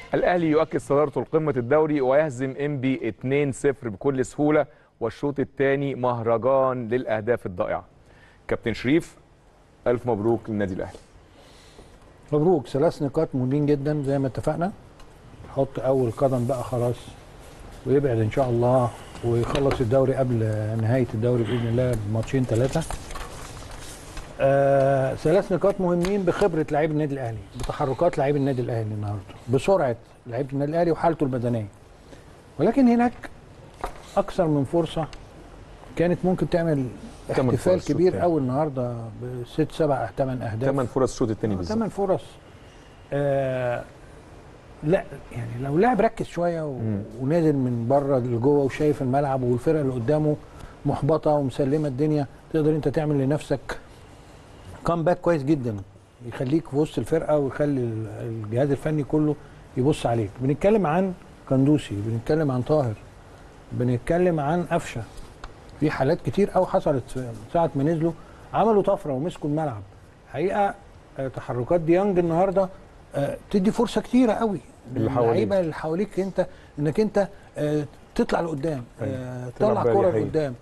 الاهلي يؤكد صدارته لقمه الدوري ويهزم انبي 2-0 بكل سهوله، والشوط الثاني مهرجان للاهداف الضائعه. كابتن شريف، الف مبروك للنادي الاهلي. مبروك، 3 نقاط مهمين جدا زي ما اتفقنا. حط اول قدم بقى خلاص ويبعد ان شاء الله ويخلص الدوري قبل نهايه الدوري باذن الله بماتشين 3. 3 نقاط مهمين بخبره لعيب النادي الاهلي، بتحركات لعيب النادي الاهلي النهارده، بسرعه لعيبه النادي الاهلي وحالته البدنيه. ولكن هناك اكثر من فرصه كانت ممكن تعمل احتفال كبير قوي النهارده ب6 7 8 اهداف. 8 فرص الشوط الثاني بالظبط. 8 فرص. لا يعني لو لاعب ركز شويه ونازل من بره لجوه وشايف الملعب والفرقه اللي قدامه محبطه ومسلمه الدنيا، تقدر انت تعمل لنفسك كامباك كويس جدا يخليك في وسط الفرقه ويخلي الجهاز الفني كله يبص عليك. بنتكلم عن قندوسي، بنتكلم عن طاهر، بنتكلم عن قفشه. في حالات كتير قوي حصلت ساعه ما نزلوا عملوا طفره ومسكوا الملعب. حقيقه تحركات ديانج النهارده تدي فرصه كتيره قوي اللعيبه اللي حواليك انت انك انت تطلع لقدام، تطلع كوره لقدام،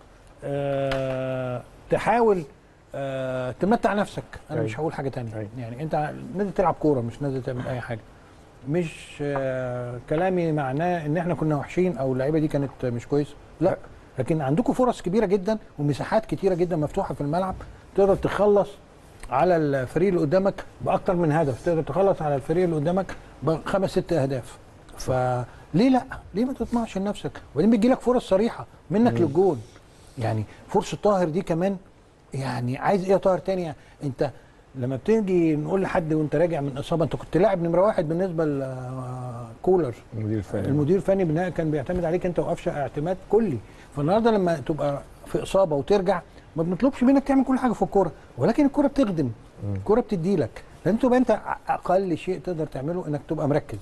تحاول تمتع نفسك. انا مش هقول حاجه ثانيه. يعني انت نازل تلعب كوره، مش نازل تعمل اي حاجه. مش كلامي معناه ان احنا كنا وحشين او اللعيبه دي كانت مش كويسه، لا. لكن عندكم فرص كبيره جدا ومساحات كتيره جدا مفتوحه في الملعب، تقدر تخلص على الفريق اللي قدامك باكتر من هدف، تقدر تخلص على الفريق اللي قدامك ب5 6 اهداف. فليه لا؟ ليه ما تطمعش لنفسك؟ وبعدين بيجي لك فرص صريحه منك للجول. يعني فرصه طاهر دي كمان، يعني عايز ايه يا طاهر تاني؟ انت لما بتيجي نقول لحد وانت راجع من اصابه، انت كنت لاعب نمره 1 بالنسبه لكولر المدير الفني كان بيعتمد عليك انت وقفشه اعتماد كلي. فالنهارده لما تبقى في اصابه وترجع، ما بنطلبش منك تعمل كل حاجه في الكوره، ولكن الكوره بتخدم، الكوره بتدي لك، لان تبقى انت اقل شيء تقدر تعمله انك تبقى مركز.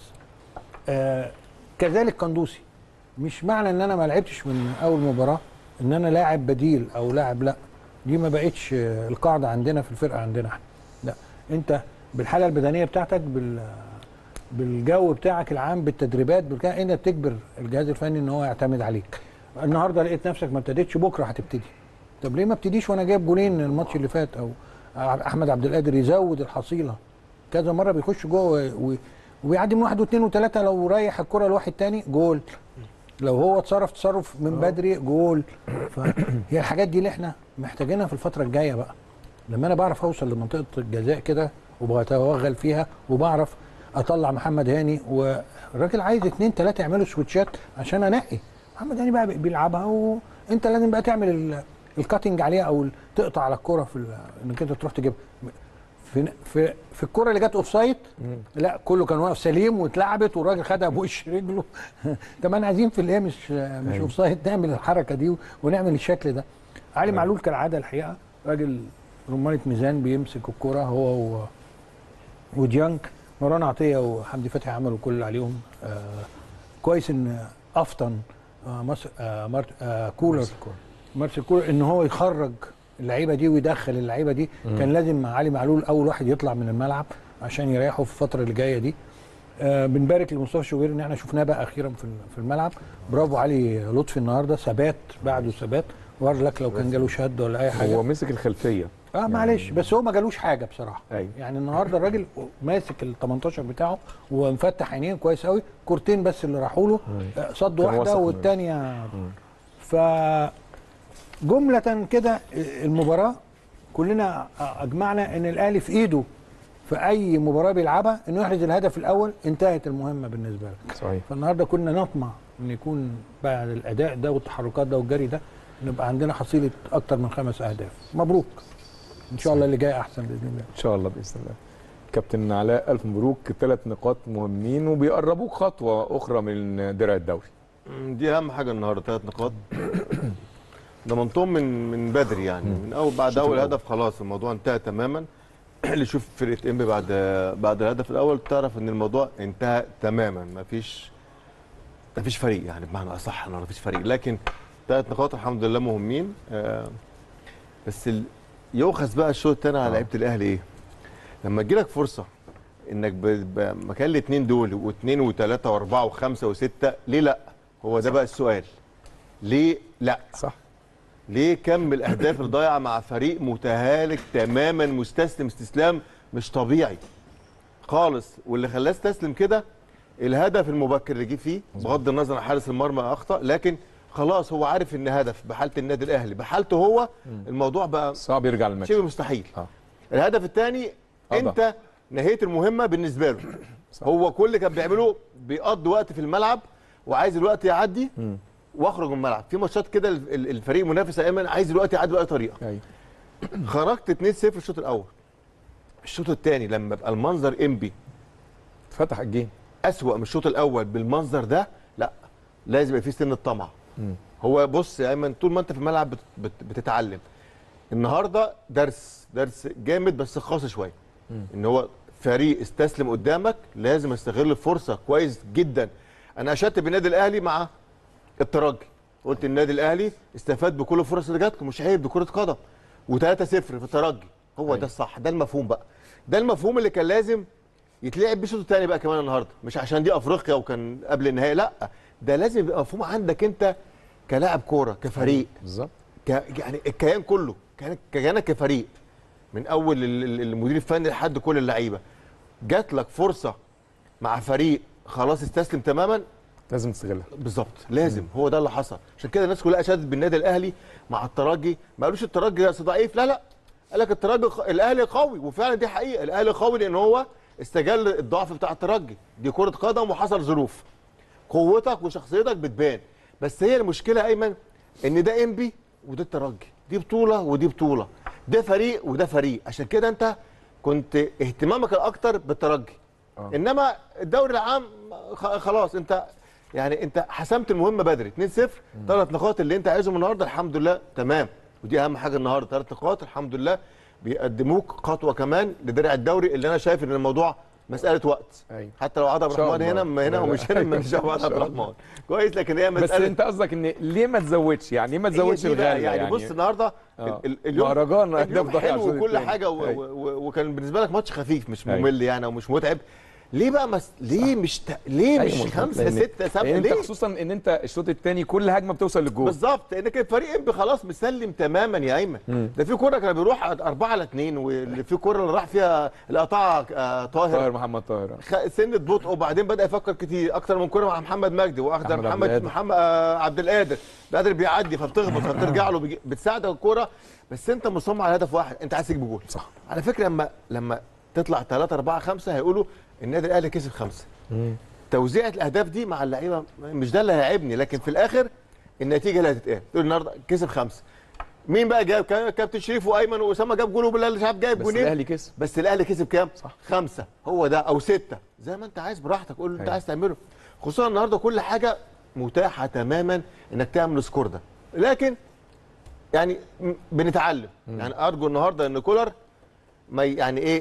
كذلك قندوسي، مش معنى ان انا ما لعبتش من اول مباراه ان انا لاعب بديل او لاعب، لا، دي ما بقتش القاعده عندنا في الفرقه عندنا احنا. لا، انت بالحاله البدنيه بتاعتك، بالجو بتاعك العام، بالتدريبات، انت بتجبر الجهاز الفني ان هو يعتمد عليك. النهارده لقيت نفسك ما ابتديتش، بكره هتبتدي. طب ليه ما ابتديش وانا جايب جولين الماتش اللي فات؟ او احمد عبد القادر يزود الحصيله كذا مره، بيخش جوه وبيعدي من 1 و2 و3، لو رايح الكره لواحد تاني جول، لو هو تصرف من بدري جول. فهي الحاجات دي اللي احنا محتاجينها في الفتره الجايه بقى. لما انا بعرف اوصل لمنطقه الجزاء كده وبتوغل فيها وبعرف اطلع محمد هاني، والراجل عايز 2 3 يعملوا سويتشات عشان انقي محمد هاني بقى بيلعبها، وانت لازم بقى تعمل الكاتنج عليها او تقطع على الكره في انك انت تروح تجيبها. في الكره اللي جت اوف سايد، لا، كله كان واقف سليم واتلعبت والراجل خدها بوش رجله. طب احنا عايزين في اللي هي مش اوف سايد نعمل الحركه دي ونعمل الشكل ده. علي معلول كالعاده الحقيقه راجل رمانه ميزان، بيمسك الكره هو وديانج. مروان عطيه وحمدي فتحي عملوا كل اللي عليهم. كويس ان افطن مارسيل كولر ان هو يخرج اللعيبه دي ويدخل اللعيبه دي. كان لازم علي معلول اول واحد يطلع من الملعب عشان يريحوا في الفتره اللي جايه دي. بنبارك لمصطفى شوبير ان احنا شفناه بقى اخيرا في الملعب. برافو علي لطفي النهارده، ثبات بعده ثبات. ورد لك لو كان جاله شد ولا اي حاجه، هو مسك الخلفيه يعني معلش، بس هو ما جالوش حاجه بصراحه. أيوة. يعني النهارده الراجل ماسك ال 18 بتاعه ومفتح عينيه كويس قوي. كورتين بس اللي راحوا له، صد واحده والثانيه. جملة كده المباراة كلنا أجمعنا إن الأهلي في إيده في أي مباراة بيلعبها إنه يحرز الهدف الأول، انتهت المهمة بالنسبة لك. صحيح. فالنهارده كنا نطمع إن يكون بعد الأداء ده والتحركات ده والجري ده نبقى عندنا حصيلة أكتر من 5 أهداف. مبروك. إن شاء الله اللي جاي أحسن بإذن الله. إن شاء الله بإذن الله. كابتن علاء، ألف مبروك، 3 نقاط مهمين وبيقربوك خطوة أخرى من درع الدوري. دي أهم حاجة النهارده، 3 نقاط. ضمنتهم من بدري، يعني من بعد اول هدف خلاص الموضوع انتهى تماما. اللي يشوف فرقه انبي بعد الهدف الاول تعرف ان الموضوع انتهى تماما. مفيش فريق، يعني بمعنى اصح ما فيش فريق، لكن 3 نقاط الحمد لله مهمين. بس يؤخذ بقى الشوط الثاني على لعيبه الاهلي ايه؟ لما تجي لك فرصه انك مكان الاثنين دول واثنين وثلاثه واربعه وخمسه وسته، ليه لا؟ هو ده بقى السؤال. ليه لا؟ صح. ليه كم الاهداف الضايعه مع فريق متهالك تماما، مستسلم استسلام مش طبيعي خالص؟ واللي خلاه استسلم كده الهدف المبكر اللي جه فيه، بغض النظر عن حارس المرمى اخطا، لكن خلاص هو عارف ان هدف بحاله النادي الاهلي بحالته هو الموضوع بقى صعب يرجع للماتش، شبه مستحيل. الهدف الثاني انت نهيت المهمه بالنسبه له. صح. هو كل اللي كان بيعمله بيقضي وقت في الملعب وعايز الوقت يعدي واخرج من الملعب. في ماتشات كده الفريق المنافس ايمن عايز الوقت يعدي باي طريقه. ايوه. خرجت 2-0 الشوط الاول. الشوط الثاني لما يبقى المنظر انبي فتح الجيم اسوأ من الشوط الاول بالمنظر ده، لا لازم يبقى في سن الطمع. هو بص يا ايمن، طول ما انت في الملعب بتتعلم. النهارده درس جامد بس خاص شويه. ان هو فريق استسلم قدامك لازم استغل الفرصه كويس جدا. انا اشدت بالنادي الاهلي مع الترجي، قلت النادي الاهلي استفاد بكل الفرص اللي جات له، مش عيب، دي كره قدم. و3-0 في الترجي، هو ده الصح، ده المفهوم بقى. ده المفهوم اللي كان لازم يتلعب بيه الشوط الثاني بقى كمان النهارده، مش عشان دي افريقيا وكان قبل النهائي، لا ده لازم يبقى مفهوم عندك انت كلاعب كوره كفريق بالظبط. يعني الكيان كله كيانك كفريق من اول المدير الفني لحد كل اللعيبه. جات لك فرصه مع فريق خلاص استسلم تماما، لازم تستغلها. بالظبط، لازم. هو ده اللي حصل. عشان كده الناس كلها اشادت بالنادي الاهلي مع الترجي. ما قالوش الترجي ضعيف، لا قال لك الترجي الاهلي قوي، وفعلا دي حقيقه. الاهلي قوي لان هو استغل الضعف بتاع الترجي، دي كره قدم وحصل ظروف. قوتك وشخصيتك بتبان. بس هي المشكله ايمن ان ده انبي وده الترجي، دي بطوله ودي بطوله، ده فريق وده فريق. عشان كده انت كنت اهتمامك الاكتر بالترجي. انما الدوري العام خلاص انت يعني انت حسمت المهمه بدري. 2-0، 3 نقاط اللي انت عايزهم النهارده الحمد لله تمام، ودي اهم حاجه النهارده. 3 نقاط الحمد لله بيقدموك خطوه كمان لدرع الدوري، اللي انا شايف ان الموضوع مساله وقت. أيوة. حتى لو عبد الرحمن هنا ومش هنا، مش عبد الرحمن كويس، لكن هي مساله. بس انت قصدك ان ليه ما تزودش؟ يعني ليه ما تزودش الغالي؟ يعني بص النهارده اليوم مهرجان اهداف ضايعه حلو وكل حاجه وكان بالنسبه لك ماتش خفيف مش ممل يعني ومش متعب. ليه بقى ليه مش ليه مش 5 6 7 ليه؟ انت خصوصا ان انت الشوط الثاني كل هجمه بتوصل للجول. بالظبط، انك الفريق انبي خلاص مسلم تماما يا ايمن. ده في كوره كان بيروح 4-2، واللي في كوره اللي راح فيها اللي قطعها طاهر محمد طاهر سنه بطء، وبعدين بدا يفكر كتير اكتر من كوره مع محمد مجدي، واخد محمد عبد القادر بيعدي فبتخبط فبترجع له بتساعدك الكوره. بس انت مصمم على هدف واحد، انت عايز تجيب جول. صح. على فكره لما تطلع 3 4 5 هيقولوا النادي الاهلي كسب 5. توزيعة الاهداف دي مع اللعيبه مش ده اللي هيعيبني، لكن في الاخر النتيجه اللي هتتقال. تقول النهارده كسب 5. مين بقى جاب؟ كابتن شريف وايمن واسامه جاب جول، وبالله مش عارف جايب جولين، بس الاهلي كسب. بس الاهلي كسب كام؟ صح. 5 هو ده او 6 زي ما انت عايز براحتك، قول اللي انت عايز تعمله. خصوصا النهارده كل حاجه متاحه تماما انك تعمل السكور ده، لكن يعني بنتعلم. يعني ارجو النهارده ان كولر ما يعني ايه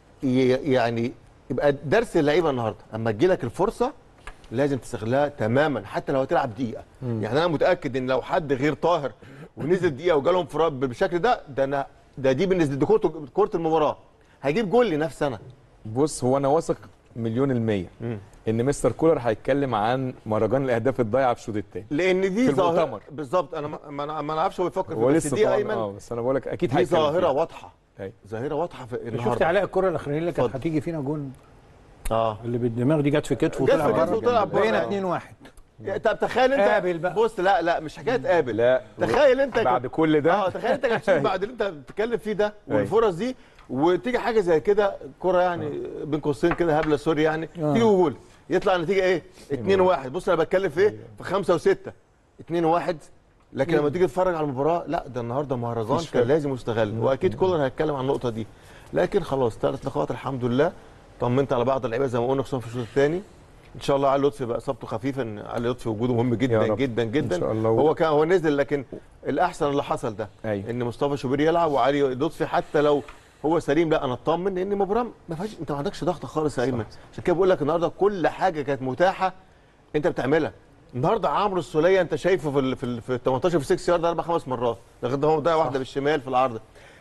يعني يبقى درس اللعيبه النهارده، اما تجي لك الفرصه لازم تستغلها تماما حتى لو هتلعب دقيقه. يعني انا متاكد ان لو حد غير طاهر ونزل دقيقه وجالهم انفراد بالشكل ده دي بالنسبه لكره المباراه هيجيب جول لنفس انا. بص هو انا واثق 100% ان مستر كولر هيتكلم عن مهرجان الاهداف الضايعه في الشوط الثاني، لان دي ظاهره بالظبط. انا ما اعرفش هو بيفكر في بس دي ايمن بس انا بقول لك اكيد دي ظاهره واضحه. ظاهره واضحه في النهارده. شفت علاء الكره الاخرانيه اللي كانت هتيجي فينا جون؟ اللي بالدماغ دي جت في كتفه وطلع بره، بقينا 2-1. طب تخيل انت قابل بقى. بص لا مش حكايه قابل، لا تخيل انت بعد كل ده تخيل انت كنت بعد اللي انت بتتكلم فيه ده والفرص دي، وتيجي حاجه زي كده كره يعني بين قوسين كده هبله سوري يعني تيجي جول، يطلع النتيجه ايه؟ 2-1. بص انا بتكلم في ايه؟ في 5 و6 2-1. لكن لما تيجي تتفرج على المباراه لا، ده النهارده مهرجان كان لازم يستغل، واكيد كولر هيتكلم عن النقطه دي. لكن خلاص 3 نقاط الحمد لله. طمنت على بعض اللعيبه زي ما قلنا خصوصا في الشوط الثاني. ان شاء الله علي لطفي بقى اصابته خفيفه، ان علي لطفي وجوده مهم جدا جدا جدا. إن شاء الله. هو نزل، لكن الاحسن اللي حصل ده ان مصطفى شوبير يلعب وعلي لطفي حتى لو هو سليم. لا انا اطمن لان المباراه ما فيهاش، انت ما عندكش ضغط خالص يا ايمن. عشان كده بقول لك النهارده كل حاجه كانت متاحه انت بتعملها. النهارده عمرو السوليه انت شايفه في 18 في 6 يارد 4 5 مرات، لغايه ما هو ضيع واحده بالشمال في العارضه.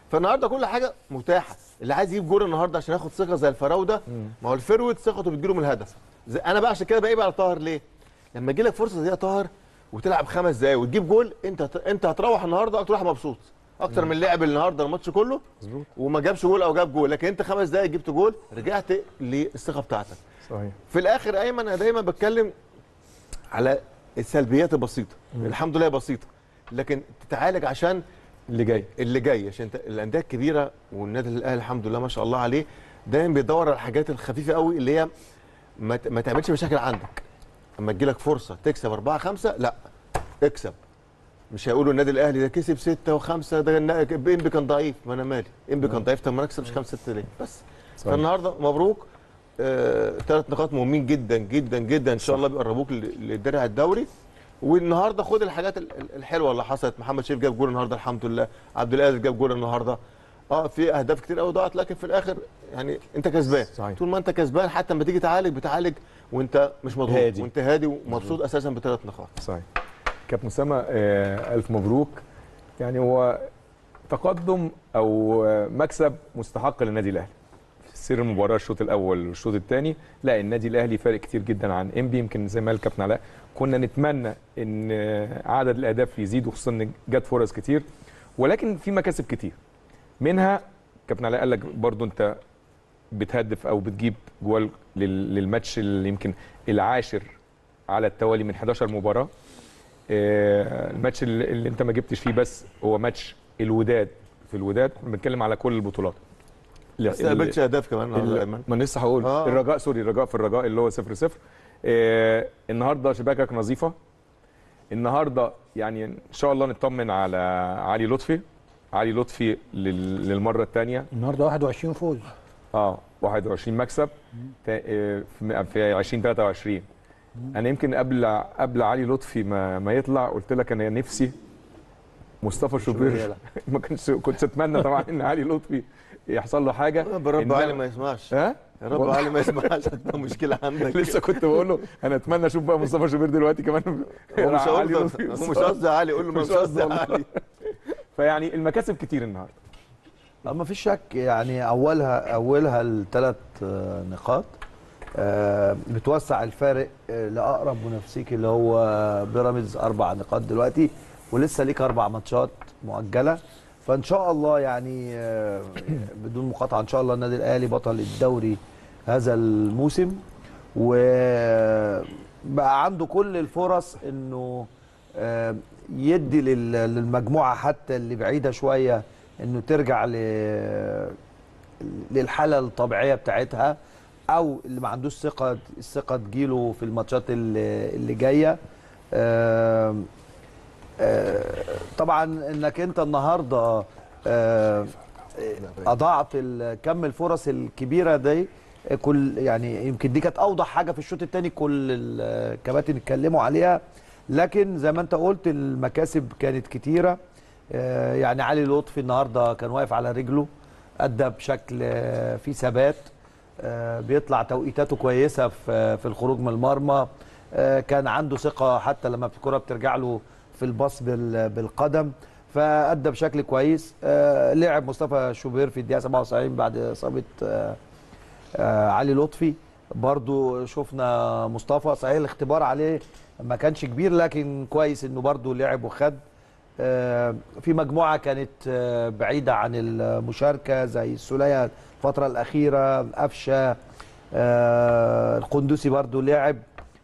فالنهارده كل حاجه متاحه. اللي عايز يجيب جول النهارده عشان ياخد ثقه زي الفراوده، ما هو الفيرود ثقته بتجيله من الهدف. انا بقى عشان كده بقى على طاهر ليه؟ لما يجي لك فرصه زي طاهر وتلعب 5 دقايق وتجيب جول، انت هتروح النهارده اكتر واحد مبسوط اكتر من اللاعب النهارده الماتش كله مظبوط. وما جابش جول او جاب جول، لكن انت 5 دقايق جبت جول رجعت للثقه بتاعتك. صحيح. في الاخر ايمن انا دايما بتكلم على السلبيات البسيطه، الحمد لله بسيطه، لكن تتعالج عشان اللي جاي عشان الانديه الكبيره والنادي الاهلي الحمد لله ما شاء الله عليه دايما بيدور على الحاجات الخفيفه قوي اللي هي ما تعملش مشاكل عندك. اما تجي لك فرصه تكسب 4-5 لا اكسب. مش هيقولوا النادي الاهلي ده كسب 6 و5 ده انبي كان ضعيف، ما انا مالي انبي كان ضعيف، طب ما نكسبش 5-6 ليه؟ بس صحيح. فالنهارده مبروك 3 نقاط مهمين جدا جدا جدا ان شاء الله بيقربوك للدرع الدوري. والنهارده خد الحاجات الحلوه اللي حصلت. محمد شريف جاب جول النهارده الحمد لله، عبد القادر جاب جول النهارده، في اهداف كتير قوي ضاعت، لكن في الاخر يعني انت كسبان. صحيح. طول ما انت كسبان حتى لما تيجي بتعالج وانت مش مضغوط هادي. وانت هادي ومبسوط اساسا ب3 نقاط. صحيح. كابتن اسامه الف مبروك. يعني هو تقدم او مكسب مستحق للنادي الاهلي. سير المباراه الشوط الاول والشوط الثاني، لا النادي الاهلي فارق كتير جدا عن انبي. يمكن زي ما قال كابتن علاء كنا نتمنى ان عدد الاهداف يزيد، وخصوصا ان جت فرص كتير، ولكن في مكاسب كتير منها. كابتن علاء قال لك برضو انت بتهدف او بتجيب جوال للماتش اللي يمكن العاشر على التوالي من 11 مباراه. الماتش اللي انت ما جبتش فيه بس هو ماتش الوداد. في الوداد بنتكلم على كل البطولات. ما استقبلتش اهداف كمان ايمن. ما لسه هقول الرجاء، سوري الرجاء، في الرجاء اللي هو 0-0. النهارده شباكك نظيفه. النهارده يعني ان شاء الله نطمن على علي لطفي. علي لطفي للمره الثانيه النهارده 21 فوز 21 مكسب في 2023. انا يمكن قبل علي لطفي ما يطلع قلت لك انا نفسي مصطفى شوبير ما كنتش اتمنى طبعا ان علي لطفي يحصل له حاجه. برب علي ما يسمعش. يا رب علي ما يسمعش، هتبقى مشكله عندك. لسه كنت بقول له انا اتمنى اشوف بقى مصطفى شوبير دلوقتي كمان. هو مش قصدي علي، قول له مش قصدي علي. فيعني المكاسب كتير النهارده. ما فيش شك، يعني اولها ال3 نقاط بتوسع الفارق لاقرب منافسيك اللي هو بيراميدز 4 نقاط دلوقتي، ولسه ليك 4 ماتشات مؤجله. فان شاء الله يعني بدون مقاطعه ان شاء الله النادي الاهلي بطل الدوري هذا الموسم، وبقى عنده كل الفرص انه يدي للمجموعه حتى اللي بعيده شويه انه ترجع للحاله الطبيعيه بتاعتها، او اللي ما عندوش الثقه تجيله في الماتشات اللي جايه. طبعا انك انت النهارده اضاعت كم الفرص الكبيره دي، كل يعني يمكن دي كانت اوضح حاجه في الشوط الثاني كل الكباتن اتكلموا عليها، لكن زي ما انت قلت المكاسب كانت كتيره. يعني علي لطفي النهارده كان واقف على رجله، ادى بشكل فيه ثبات، بيطلع توقيتاته كويسه في الخروج من المرمى، كان عنده ثقه حتى لما الكره بترجع له في الباص بالقدم، فادى بشكل كويس. لعب مصطفى شوبير في الدقيقه 77 بعد اصابه علي لطفي. برضو شفنا مصطفى، صحيح الاختبار عليه ما كانش كبير لكن كويس انه برضو لعب وخد. في مجموعه كانت بعيده عن المشاركه زي السوليه الفتره الاخيره، قفشه، القندوسي برضو لعب،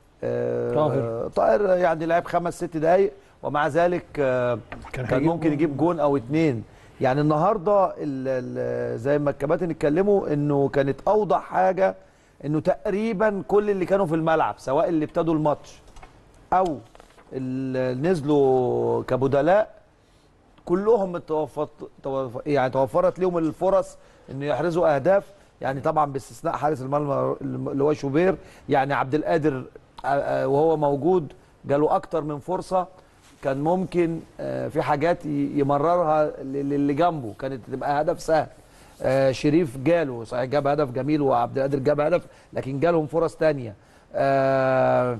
طاهر يعني لعب 5-6 دقائق ومع ذلك كان ممكن يجيب جون او 2. يعني النهارده زي ما الكباتن اتكلموا انه كانت اوضح حاجه انه تقريبا كل اللي كانوا في الملعب سواء اللي ابتدوا الماتش او اللي نزلوا كبدلاء كلهم توفرت لهم الفرص انه يحرزوا اهداف، يعني طبعا باستثناء حارس المرمى اللي هو شوبير. يعني عبد القادر وهو موجود جاله اكتر من فرصه، كان ممكن في حاجات يمررها للي جنبه كانت تبقى هدف سهل. شريف جاله صحيح جاب هدف جميل وعبد القادر جاب هدف، لكن جالهم فرص ثانيه.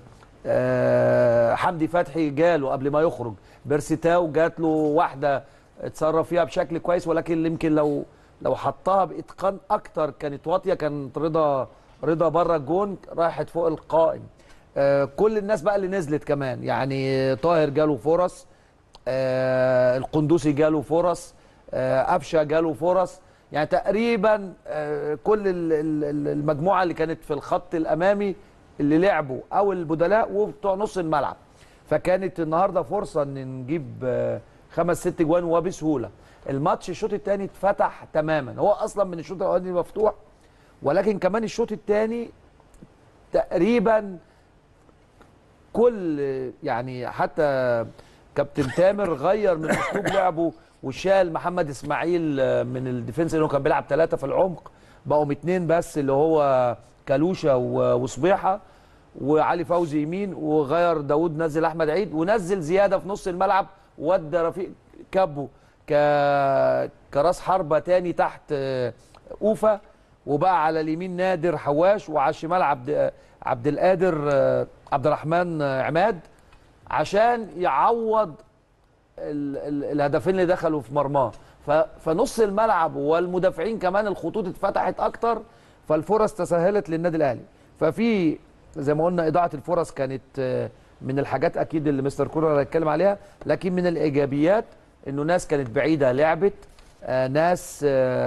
حمدي فتحي جاله قبل ما يخرج، بيرسيتاو جات له واحده اتصرف فيها بشكل كويس، ولكن يمكن لو حطها باتقان اكتر كانت واطيه، كانت رضا بره الجون راحت فوق القائم. كل الناس بقى اللي نزلت كمان، يعني طاهر جاله فرص، القندوسي جاله فرص، قفشه جاله فرص، يعني تقريبا كل المجموعه اللي كانت في الخط الامامي اللي لعبوا او البدلاء وبتوع نص الملعب. فكانت النهارده فرصه ان نجيب 5-6 جوان وبسهوله. الماتش الشوط الثاني اتفتح تماما، هو اصلا من الشوط الاولاني مفتوح، ولكن كمان الشوط الثاني تقريبا كل يعني حتى كابتن تامر غير من اسلوب لعبه وشال محمد اسماعيل من الديفنس اللي هو كان بيلعب 3 في العمق، بقوا 2 بس اللي هو كالوشا وصبيحه وعلي فوزي يمين، وغير داوود نزل احمد عيد ونزل زياده في نص الملعب وودى رفيق كابو كراس حربه تاني تحت اوفا، وبقى على اليمين نادر حواش وعلى الشمال عبد القادر عبد الرحمن عماد عشان يعوض الهدفين اللي دخلوا في مرماه. فنص الملعب والمدافعين كمان الخطوط اتفتحت اكتر، فالفرص تسهلت للنادي الاهلي. ففي زي ما قلنا اضاعه الفرص كانت من الحاجات اكيد اللي مستر كولر هيتكلم عليها، لكن من الايجابيات انه ناس كانت بعيده لعبت، ناس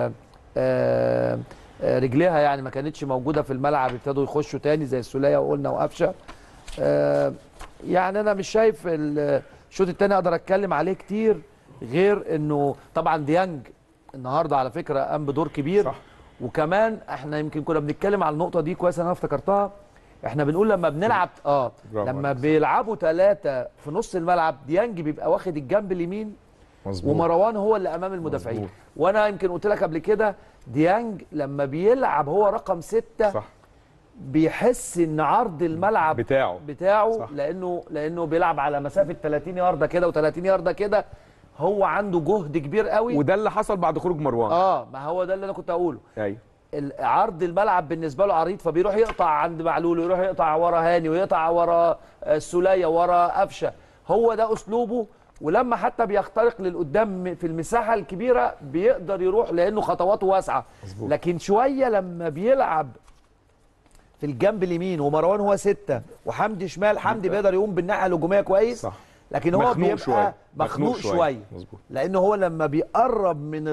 رجليها يعني ما كانتش موجوده في الملعب ابتدوا يخشوا تاني زي السوليه وقلنا وقفشه. يعني انا مش شايف الشوط الثاني اقدر اتكلم عليه كتير، غير انه طبعا ديانج النهارده على فكره قام بدور كبير. صح. وكمان احنا يمكن كنا بنتكلم على النقطه دي كويس، انا افتكرتها. احنا بنقول لما بنلعب لما بيلعبوا 3 في نص الملعب ديانج بيبقى واخد الجنب اليمين، مظبوط، ومروان هو اللي امام المدافعين، مظبوط. وانا يمكن قلت لك قبل كده ديانج لما بيلعب هو رقم 6 صح، بيحس ان عرض الملعب بتاعه لانه بيلعب على مسافه 30 يارده كده و30 يارده كده، هو عنده جهد كبير قوي، وده اللي حصل بعد خروج مروان. ما هو ده اللي انا كنت اقوله. ايوه، عرض الملعب بالنسبه له عريض، فبيروح يقطع عند معلول ويروح يقطع ورا هاني ويقطع ورا السوليه ورا قفشه، هو ده اسلوبه. ولما حتى بيخترق للقدام في المساحه الكبيره بيقدر يروح لانه خطواته واسعه، لكن شويه لما بيلعب في الجنب اليمين ومروان هو 6 وحمدي شمال، حمدي بيقدر يقوم بالناحيه الهجوميه كويس، صح، لكن هو بيبقى مخنوق شويه لانه هو لما بيقرب من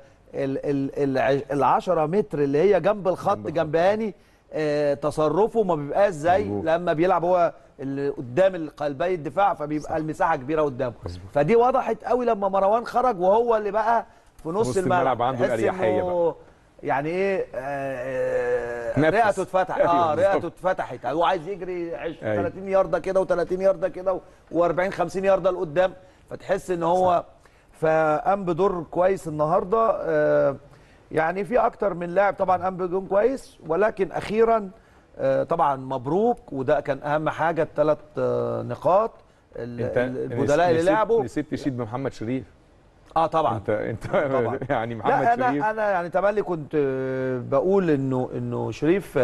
ال10 متر اللي هي جنب الخط جنب هاني، تصرفه ما بيبقاش زي لما بيلعب هو اللي قدام القلبي الدفاع، فبيبقى المساحه كبيره قدامه. فدي وضحت قوي لما مروان خرج وهو اللي بقى في نص الملعب عنده الاريحيه بقى، يعني ايه رئته اتفتحت. رئته اتفتحت، هو عايز يجري 30 يارده كده و30 يارده كده و40 50 يارده لقدام، فتحس ان هو فقام بدور كويس النهارده. يعني في اكتر من لاعب طبعا قام بدور كويس، ولكن اخيرا طبعا مبروك، وده كان اهم حاجه، ال3 نقاط البدلاء اللي لعبوا. نسيت تشيد بمحمد شريف. طبعا انت طبعا. يعني محمد شريف، انا يعني تملي كنت بقول انه شريف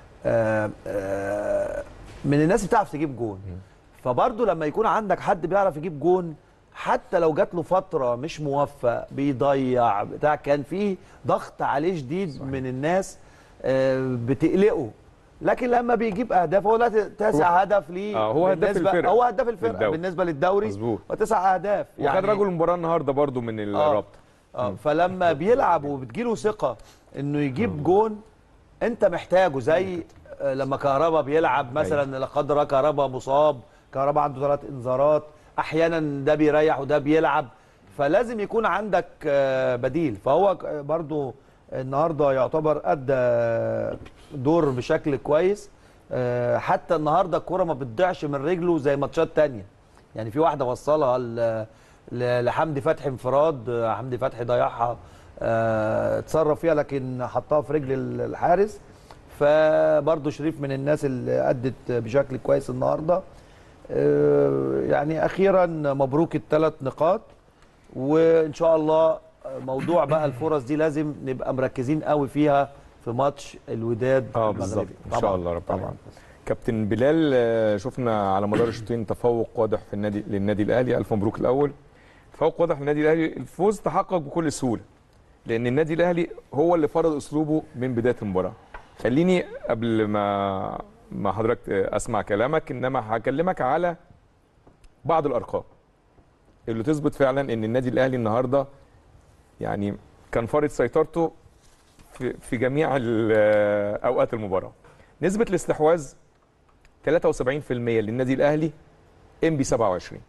من الناس بتعرف تجيب جون، فبرضه لما يكون عندك حد بيعرف يجيب جون حتى لو جات له فتره مش موفق بيضيع بتاع، كان فيه ضغط عليه شديد، صحيح، من الناس بتقلقه، لكن لما بيجيب اهداف هو دلوقتي 9 هدف ليه، هو هداف الفرقه، هو هداف الفرقه بالنسبه للدوري، و9 اهداف يعني، وخد رجل المباراه النهارده برضو من الرابطه. فلما بيلعب وبتجيله ثقه انه يجيب جون انت محتاجه، زي لما كهربا بيلعب مثلا، لا قدر الله كهربا مصاب، كهربا عنده 3 انذارات، احيانا ده بيريح وده بيلعب، فلازم يكون عندك بديل. فهو برضو النهارده يعتبر ادى دور بشكل كويس. حتى النهارده الكوره ما بتضيعش من رجله زي ماتشات تانية، يعني في واحده وصلها لحمدي فتحي انفراد، حمدي فتحي ضيعها، اتصرف فيها لكن حطها في رجل الحارس. فبرضه شريف من الناس اللي ادت بشكل كويس النهارده. يعني اخيرا مبروك ال3 نقاط، وان شاء الله موضوع بقى الفرص دي لازم نبقى مركزين قوي فيها في ماتش الوداد المغربي ان شاء الله رب العالمين. كابتن بلال، شفنا على مدار الشوطين تفوق واضح في للنادي الاهلي، الف مبروك الاول. تفوق واضح للنادي الاهلي. الفوز تحقق بكل سهوله لان النادي الاهلي هو اللي فرض اسلوبه من بدايه المباراه. خليني قبل ما حضرتك اسمع كلامك انما هكلمك على بعض الارقام اللي تثبت فعلا ان النادي الاهلي النهارده يعني كان فارض سيطرته في جميع اوقات المباراه. نسبه الاستحواذ 73% للنادي الاهلي، انبي 27.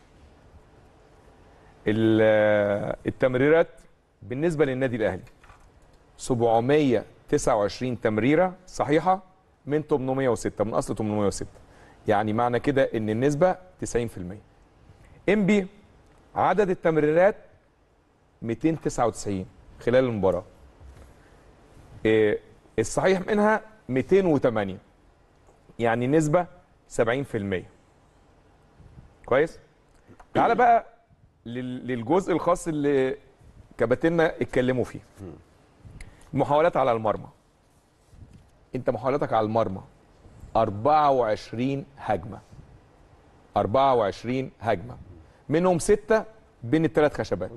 التمريرات بالنسبه للنادي الاهلي 729 تمريره صحيحه من 806 من اصل 806، يعني معنى كده ان النسبه 90%. انبي عدد التمريرات 299 خلال المباراه، الصحيح منها 208، يعني نسبه 70%. كويس. تعال بقى للجزء الخاص اللي كباتننا اتكلموا فيه، محاولات على المرمى. انت محاولاتك على المرمى 24 هجمه، 24 هجمه منهم 6 بين الثلاث خشبات.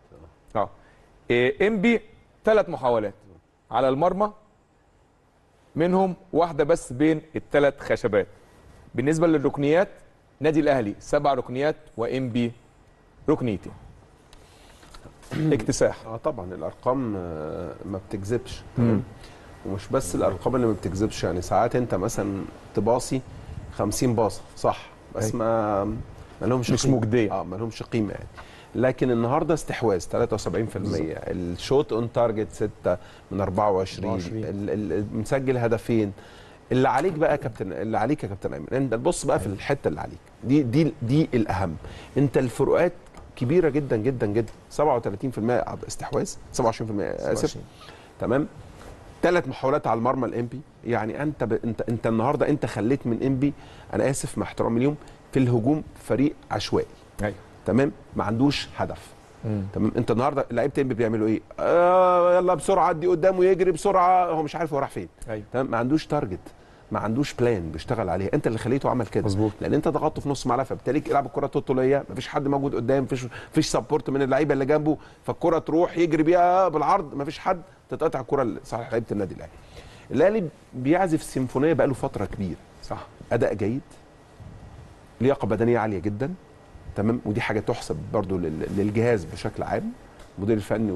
انبي 3 محاولات على المرمى منهم واحده بس بين الثلاث خشبات. بالنسبه للركنيات نادي الاهلي 7 ركنيات وانبي ركنيتين. اكتساح. طبعا الارقام ما بتكذبش، تمام. ومش بس الارقام اللي ما بتكذبش، يعني ساعات انت مثلا تباصي 50 باصه صح بس ما لهمش مش قيمة. مجديه. ما لهمش قيمه يعني. لكن النهارده استحواذ 73%، الشوت اون تارجت 6 من 24، مسجل هدفين. اللي عليك بقى يا كابتن، اللي عليك يا كابتن ايمن، انت تبص بقى في الحته اللي عليك دي الاهم. انت الفروقات كبيره جدا جدا جدا. 37% استحواذ، 27% اسف، تمام. 3 محاولات على المرمى الانبي، يعني انت النهارده انت خليت من انبي، انا اسف مع احترامي اليوم، في الهجوم فريق عشوائي. ايوه تمام، ما عندوش هدف. تمام. انت النهارده لعيبه انبي بيعملوا ايه؟ يلا بسرعه ادي قدامه يجري بسرعه، هو مش عارف هو راح فين. أيوة. تمام، ما عندوش تارجت، ما عندوش بلان بيشتغل عليها. انت اللي خليته عمل كده مظبوط، لان انت ضغطته في نص ملعب، فبالتالي يلعب الكره الطوليه، مفيش حد موجود قدام، مفيش سبورت من اللعيبه اللي جنبه، فالكره تروح يجري بيها بالعرض، مفيش حد، تتقطع الكره صح. لعيبه النادي الاهلي، الاهلي بيعزف سيمفونيه بقاله فتره كبيره، صح. اداء جيد، لياقه بدنيه عاليه جدا، تمام. ودي حاجه تحسب برضو للجهاز بشكل عام، المدير الفني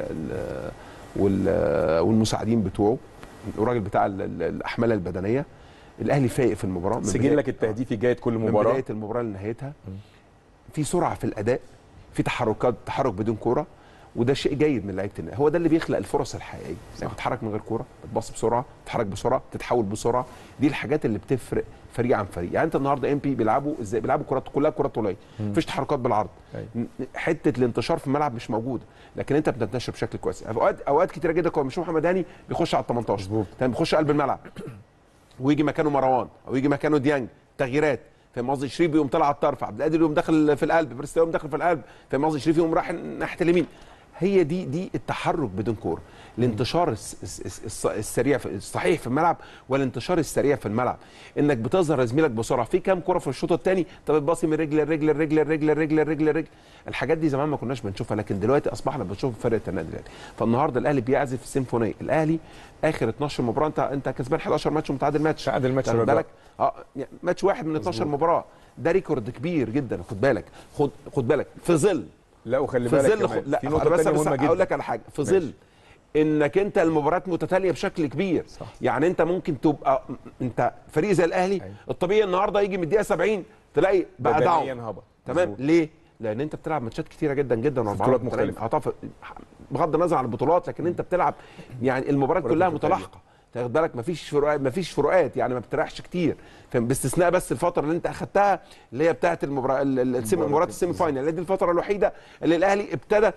والمساعدين بتوعه، الراجل بتاع الاحمال البدنيه. الاهلي فايق في المباراه، سجلك التهديفي جيد كل مباراه، من بدايه المباراه لنهايتها. في سرعه في الاداء، في تحرك بدون كوره، وده شيء جيد من لعيبه النادي. هو ده اللي بيخلق الفرص الحقيقيه، انك تتحرك من غير كوره، بتباص بسرعه، تتحرك بسرعه، تتحول بسرعه. دي الحاجات اللي بتفرق فريق عن فريق. يعني انت النهارده ام بي بيلعبوا ازاي؟ بيلعبوا كرات كلها كرات طوليه، مفيش تحركات بالعرض. حته الانتشار في الملعب مش موجوده، لكن انت بتنتشر بشكل كويس. اوقات كتيره جدا كويس. مش محمد هاني بيخش على ال 18 تمام، بيخش قلب الملعب ويجي مكانه مروان او يجي مكانه ديانج، تغييرات. فاهم قصدي؟ شريف يقوم طالع على الطرف، عبد القادر يقوم داخل في القلب، بريستو يقوم داخل في القلب. فاهم قصدي؟ شريف يقوم رايح ناحيه اليمين. هي دي التحرك بدون كوره، الانتشار السريع الصحيح في الملعب، والانتشار السريع في الملعب، انك بتظهر زميلك بسرعه. في كام كوره في الشوط الثاني انت بتباصي من رجل لرجل لرجل لرجل لرجل لرجل لرجل. الحاجات دي زمان ما كناش بنشوفها، لكن دلوقتي اصبحنا بنشوف فرقه النادي الاهلي. فالنهارده الاهلي بيعزف سيمفونيه. الاهلي اخر 12 مباراه انت كسبان 11 ماتش ومتعادل ماتش. تعادل ماتش، خد بالك ماتش واحد من 12 مباراه، ده ريكورد كبير جدا. خد بالك، خد بالك في ظل، لا وخلي بالك لا في نقطه ثانيه مهمه جدا. اقول لك على حاجه، في ظل انك انت المباريات متتاليه بشكل كبير. صح. يعني انت ممكن تبقى انت فريق زي الاهلي الطبيعي النهارده يجي من الدقيقه 70 تلاقي بقى داون، تمام. ليه؟ لان انت بتلعب ماتشات كتيره جدا جدا، بطولات مختلفه، بغض النظر عن البطولات، لكن انت بتلعب يعني المباريات كلها متلاحقه. تاخد بالك، مفيش فروقات، يعني ما بتريحش كتير، باستثناء بس الفتره اللي انت اخدتها اللي هي بتاعه مباراه السيمي فاينل، اللي دي الفتره الوحيده اللي الاهلي ابتدى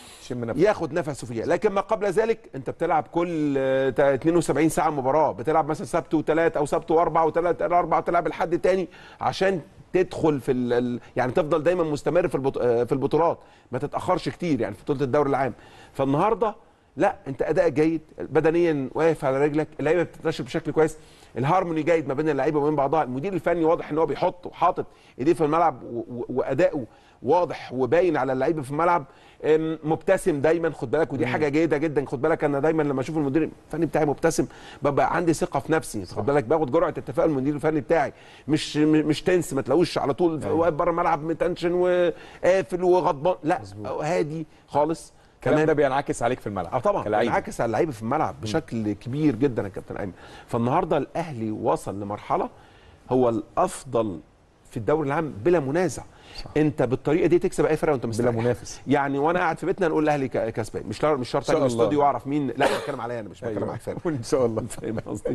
ياخد نفسه فيها. لكن ما قبل ذلك انت بتلعب كل 72 ساعه مباراه، بتلعب مثلا سبت وثلاث او سبت واربع وثلاث اربع، تلعب لحد تاني عشان تدخل في يعني تفضل دايما مستمر في البطولات، ما تتاخرش كتير يعني في بطوله الدوري العام. فالنهارده لا انت ادائك جيد بدنيا، واقف على رجلك، اللعيبه بتنتشر بشكل كويس، الهارموني جيد ما بين اللعيبه وبين بعضها، المدير الفني واضح ان هو بيحط وحاطط ايديه في الملعب واداؤه واضح وباين على اللعيبه في الملعب، مبتسم دايما، خد بالك، ودي حاجه جيده جدا. خد بالك انا دايما لما اشوف المدير الفني بتاعي مبتسم ببقى عندي ثقه في نفسي، خد بالك، باخد جرعه التفاؤل من المدير الفني بتاعي، مش تنس، ما تلاقوش على طول واقف بره الملعب متنشن وقافل وغضبان، لا هادي خالص. الكلام ده بينعكس عليك في الملعب طبعا كلاعب. بينعكس على اللعيبه في الملعب بشكل كبير جدا يا كابتن ايمن. فالنهارده الاهلي وصل لمرحله هو الافضل في الدوري العام بلا منازع. صح. انت بالطريقه دي تكسب اي فرقه وانت مستريح بلا منافس. يعني وانا قاعد في بيتنا نقول الاهلي كسبان، مش شرط اجي الاستوديو واعرف مين، لا انا بتكلم عليا انا، مش بتكلم على الفرقه ان شاء الله. فاهم قصدي؟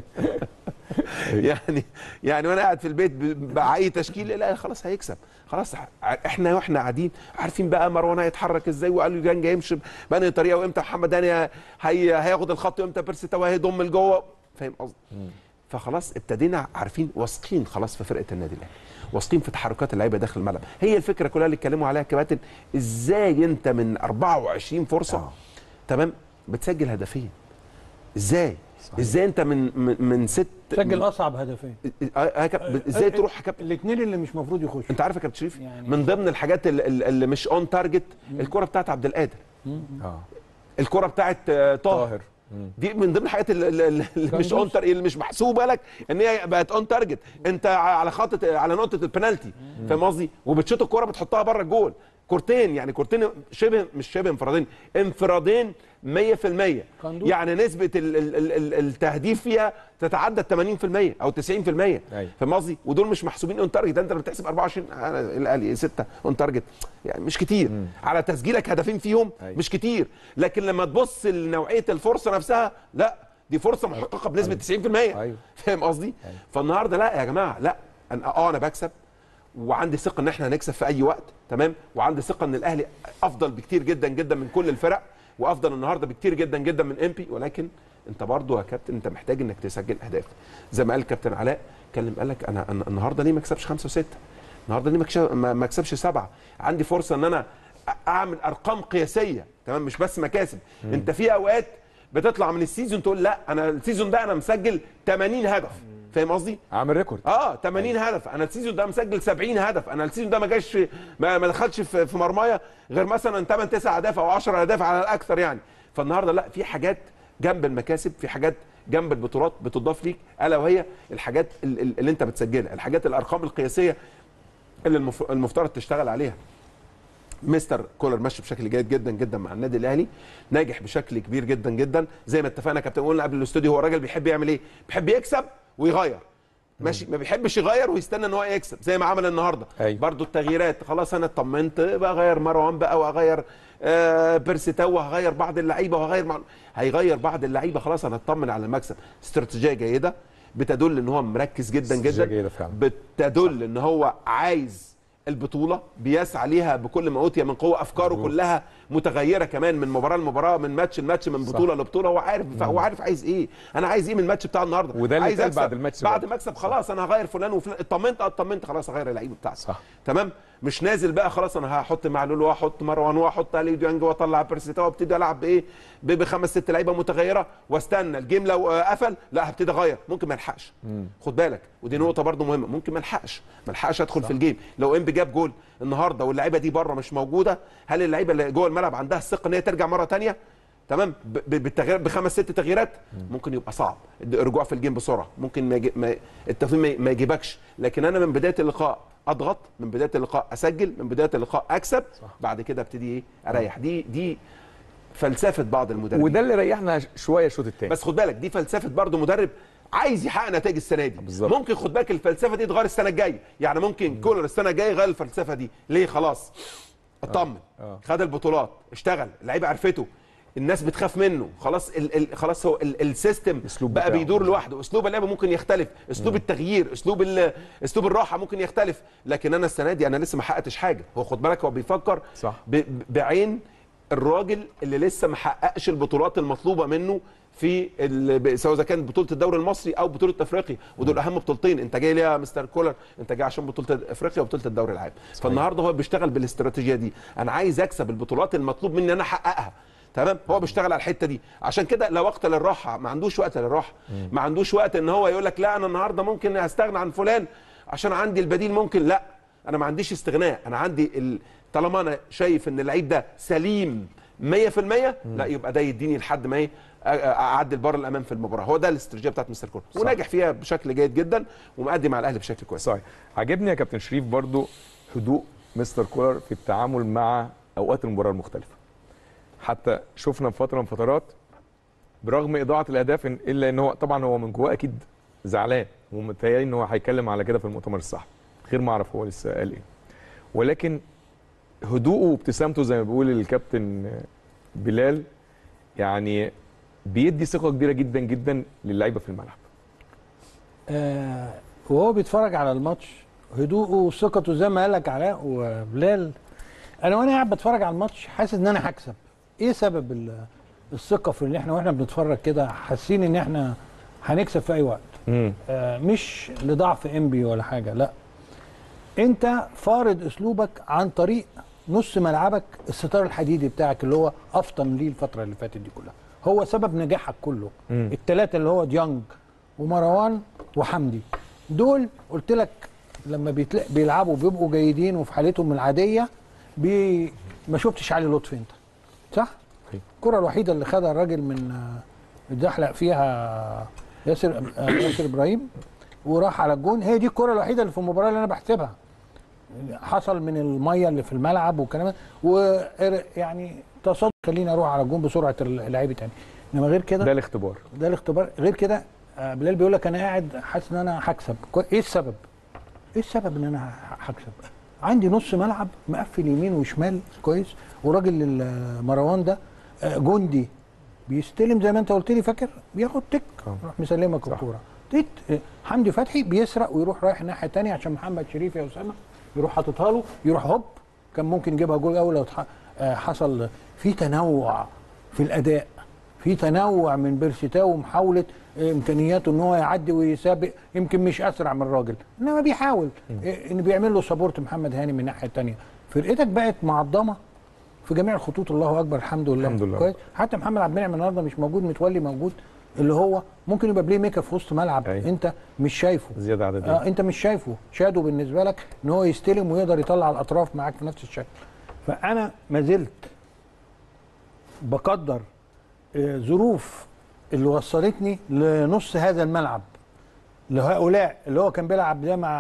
يعني وانا قاعد في البيت باي تشكيل، لا خلاص هيكسب، خلاص احنا واحنا قاعدين عارفين بقى مروان هيتحرك ازاي، وقالوا جانج هيمشي بأنهي طريقه، وامتى محمد هاني هياخد الخط، وامتى بيرسي تاو هيضم لجوه، فاهم قصدي؟ فخلاص ابتدينا عارفين واثقين خلاص في فرقه النادي الاهلي، واثقين في تحركات اللعيبه داخل الملعب. هي الفكره كلها اللي اتكلموا عليها الكباتن، ازاي انت من 24 فرصه تمام بتسجل هدفين؟ ازاي؟ صحيح. ازاي انت من 6 سجل اصعب هدفين؟ ازاي تروح الاثنين اللي مش المفروض يخشوا؟ انت عارف يا كابتن شريف يعني من ضمن الحاجات اللي مش اون تارجت الكره بتاعت عبد القادر، الكره بتاعت طاهر، دي من ضمن الحاجات اللي مش اون تارجت، اللي مش محسوبه لك ان هي بقت اون تارجت، انت على خط على نقطه البنالتي، فاهم قصدي؟ وبتشوط الكره بتحطها بره الجول، كورتين يعني كورتين شبه مش شبه انفرادين 100%، يعني نسبه التهديف فيها تتعدى 80% او 90%، فاهم قصدي؟ ودول مش محسوبين اون تارجت، انت بتحسب 24 الاهلي 6 اون تارجت، يعني مش كتير على تسجيلك هدفين فيهم، مش كتير، لكن لما تبص لنوعيه الفرصه نفسها، لا دي فرصه محققه بنسبه 90%، فاهم قصدي؟ فالنهارده لا يا جماعه، لا انا بكسب وعندي ثقه ان احنا هنكسب في اي وقت، تمام، وعندي ثقه ان الاهلي افضل بكتير جدا جدا من كل الفرق، وافضل النهارده بكتير جدا جدا من امبي، ولكن انت برضو يا كابتن انت محتاج انك تسجل اهداف. زي ما قال الكابتن علاء، قال لك انا النهارده ليه ما اكسبش 5 و6؟ النهارده ليه ما اكسبش 7؟ عندي فرصه ان انا اعمل ارقام قياسيه، تمام، مش بس مكاسب. انت في اوقات بتطلع من السيزون تقول لا انا السيزون ده انا مسجل 80 هدف، فاهم قصدي؟ عامل ريكورد 80 هدف، انا السيزون ده مسجل 70 هدف، انا السيزون ده ما دخلش في مرمايه غير مثلا 8 9 اهداف او 10 اهداف على الاكثر يعني. فالنهارده لا، في حاجات جنب المكاسب، في حاجات جنب البطولات بتضاف ليك، الا وهي الحاجات اللي انت بتسجلها، الحاجات الارقام القياسيه اللي المفترض تشتغل عليها. مستر كولر ماشي بشكل جيد جدا جدا مع النادي الاهلي، ناجح بشكل كبير جدا جدا، زي ما اتفقنا كابتن قلنا قبل الاستوديو، هو الراجل بيحب يعمل ايه؟ بيحب يكسب ويغير، ماشي، ما بيحبش يغير ويستنى ان هو يكسب زي ما عمل النهارده. برضو التغييرات، خلاص انا اطمنت بقى، اغير مروان بقى، واغير بيرسي تاو، هغير بعض اللعيبه، هيغير بعض اللعيبه، خلاص انا اطمن على المكسب. استراتيجيه جيده بتدل ان هو مركز جدا جدا، بتدل ان هو عايز البطوله، بيسعى ليها بكل ما اوتي من قوه، افكاره كلها متغيره كمان من مباراه لمباراه، من ماتش لماتش، من بطوله لبطوله، هو عارف عايز ايه، انا عايز ايه من الماتش بتاع النهارده، وده اللي عايز بعد الماتش، بعد ما اكسب خلاص انا هغير فلان وفلان، اطمنت خلاص هغير اللعيبه بتاعتي، تمام، مش نازل بقى خلاص انا هحط معلول واحط مروان واحط علي ديانج واطلع بيرسي تاو، وابتدي العب بايه، بخمس ست لعيبه متغيره، واستنى الجيم لو قفل لا هبتدي اغير، ممكن ما الحقش، خد بالك، ودي نقطه برده مهمه، ممكن ما الحقش ادخل في الجيم. لو انبي جاب جول النهارده واللعيبه دي بره مش موجوده، هل اللعيبه اللي جوه الملعب عندها الثقه ان هي ترجع مره ثانيه؟ تمام، بالتغيير بخمس ست تغييرات ممكن يبقى صعب الرجوع في الجيم بسرعه، ممكن التفاهم ما يجيبكش، لكن انا من بدايه اللقاء اضغط، من بدايه اللقاء اسجل، من بدايه اللقاء اكسب، بعد كده ابتدي ايه اريح. دي فلسفه بعض المدربين، وده اللي ريحنا شويه الشوط الثاني. بس خد بالك دي فلسفه برضه مدرب عايز يحقق نتائج السنه دي بالزبط. ممكن خد بالك الفلسفه دي تتغير السنه الجايه، يعني ممكن كولر السنه الجايه يغير الفلسفه دي. ليه؟ خلاص اطمن، خد البطولات، اشتغل، اللعيبه عرفته، الناس بتخاف منه، خلاص خلاص هو السيستم بقى بيدور لوحده، اسلوب اللعب ممكن يختلف، اسلوب التغيير، اسلوب الراحه ممكن يختلف، لكن انا السنه دي انا لسه ما حققتش حاجه. هو خد بالك هو بيفكر بعين الراجل اللي لسه ما حققش البطولات المطلوبه منه في سواء اذا كانت بطوله الدوري المصري او بطوله افريقيا، ودول اهم بطولتين انت جاي ليها مستر كولر، انت جاي عشان بطوله افريقيا وبطوله الدوري العام. فالنهارده هو بيشتغل بالاستراتيجيه دي، انا عايز اكسب البطولات المطلوب مني انا احققها، تمام. هو بيشتغل على الحته دي، عشان كده لا وقت للراحه، ما عندوش وقت للراحه، ما عندوش وقت ان هو يقول لك لا انا النهارده ممكن استغنى عن فلان عشان عندي البديل. ممكن لا، انا ما عنديش استغناء، انا عندي طالما انا شايف ان اللعيب ده سليم 100%، لا يبقى ده يديني لحد ما اعدل بره الامام في المباراه. هو ده الاستراتيجيه بتاعت مستر كولر، وناجح فيها بشكل جيد جدا ومقدم على الاهلي بشكل كويس. صحيح. عجبني يا كابتن شريف برضو هدوء مستر كولر في التعامل مع اوقات المباراه المختلفه. حتى شفنا في فتره من فترات برغم اضاعه الاهداف الا ان هو طبعا هو من جواه اكيد زعلان ومتهيألي ان هو هيتكلم على كده في المؤتمر الصحفي، غير ما اعرف هو لسه قال ايه. ولكن هدوءه وابتسامته زي ما بيقول الكابتن بلال يعني بيدي ثقه كبيره جدا جدا للعيبه في الملعب. وهو بيتفرج على الماتش هدوءه وثقته زي ما قال لك علاء وبلال. انا وانا قاعد بتفرج على الماتش حاسس ان انا هكسب. ايه سبب الثقه في ان احنا واحنا بنتفرج كده حاسين ان احنا هنكسب في اي وقت؟ مش لضعف انبي ولا حاجه، لا، انت فارض اسلوبك عن طريق نص ملعبك الستار الحديدي بتاعك اللي هو افطن ليه الفتره اللي فاتت دي كلها، هو سبب نجاحك كله. الثلاثه اللي هو ديانج ومروان وحمدي دول قلت لك لما بيلعبوا بيبقوا جيدين وفي حالتهم العاديه ما شفتش علي لطفي انت صح؟ الكره الوحيده اللي خدها الراجل من اتزحلق فيها ياسر ابراهيم وراح على الجون، هي دي الكره الوحيده اللي في المباراه اللي انا بحسبها حصل من الميه اللي في الملعب والكلام يعني تصدق خليني اروح على الجون بسرعه اللعيبه تاني. انما غير كده ده الاختبار غير كده بلال بيقول لك انا قاعد حاسس ان انا هكسب. ايه السبب؟ ايه السبب ان انا هكسب؟ عندي نص ملعب مقفل يمين وشمال كويس، وراجل مروان ده جندي بيستلم زي ما انت قلت لي فاكر، بياخد تك يروح مسلمك الكوره. حمدي فتحي بيسرق ويروح رايح الناحيه الثانيه عشان محمد شريف يا اسامه يروح حاططها له يروح هوب، كان ممكن يجيبها جول اول لو حصل في تنوع في الاداء، في تنوع من بيرشيتاو ومحاوله امكانياته ان هو يعدي ويسابق، يمكن مش اسرع من الراجل انما بيحاول ان بيعمل له سبورت محمد هاني من الناحيه الثانيه. فرقتك بقت معضمه في جميع الخطوط، الله اكبر الحمد لله. الحمد لله. كويس. حتى محمد عبد المنعم النهارده مش موجود، متولي موجود اللي هو ممكن يبقى بلاي ميكر في وسط ملعب. انت مش شايفه زياده عدديه. انت مش شايفه شادو بالنسبه لك ان هو يستلم ويقدر يطلع الاطراف معاك في نفس الشكل. فانا ما زلت بقدر ظروف اللي وصلتني لنص هذا الملعب لهؤلاء اللي هو كان بيلعب ده مع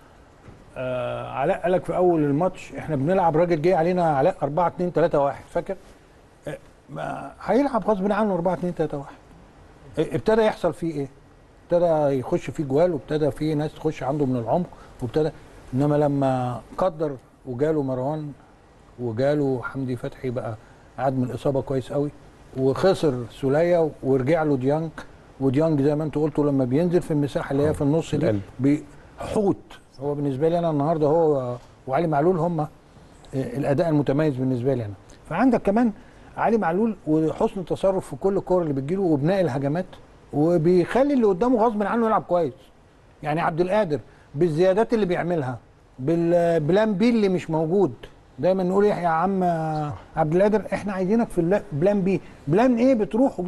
علاء. قالك في اول الماتش احنا بنلعب راجل جاي علينا علاء 4-2-3-1 فاكر؟ هيلعب غصب عنه 4-2-3-1. ابتدى يحصل فيه ايه؟ ابتدى يخش فيه جوال وابتدى فيه ناس تخش عنده من العمق وابتدى، انما لما قدر وجاله مروان وجاله حمدي فتحي بقى قعد من الاصابه كويس قوي وخسر سوليه ورجع له ديانج. وديانج زي ما انتوا قلتوا لما بينزل في المساحه اللي هي في النص دي بيحوط. هو بالنسبه لي انا النهارده هو وعلي معلول هم الاداء المتميز بالنسبه لي انا. فعندك كمان علي معلول وحسن التصرف في كل الكور اللي بتجيله وبناء الهجمات وبيخلي اللي قدامه غصب عنه يلعب كويس. يعني عبد القادر بالزيادات اللي بيعملها بالبلان بي اللي مش موجود، دايما نقول يا عم عبد القادر احنا عايزينك في بلان بي. بلان ايه؟ بتروح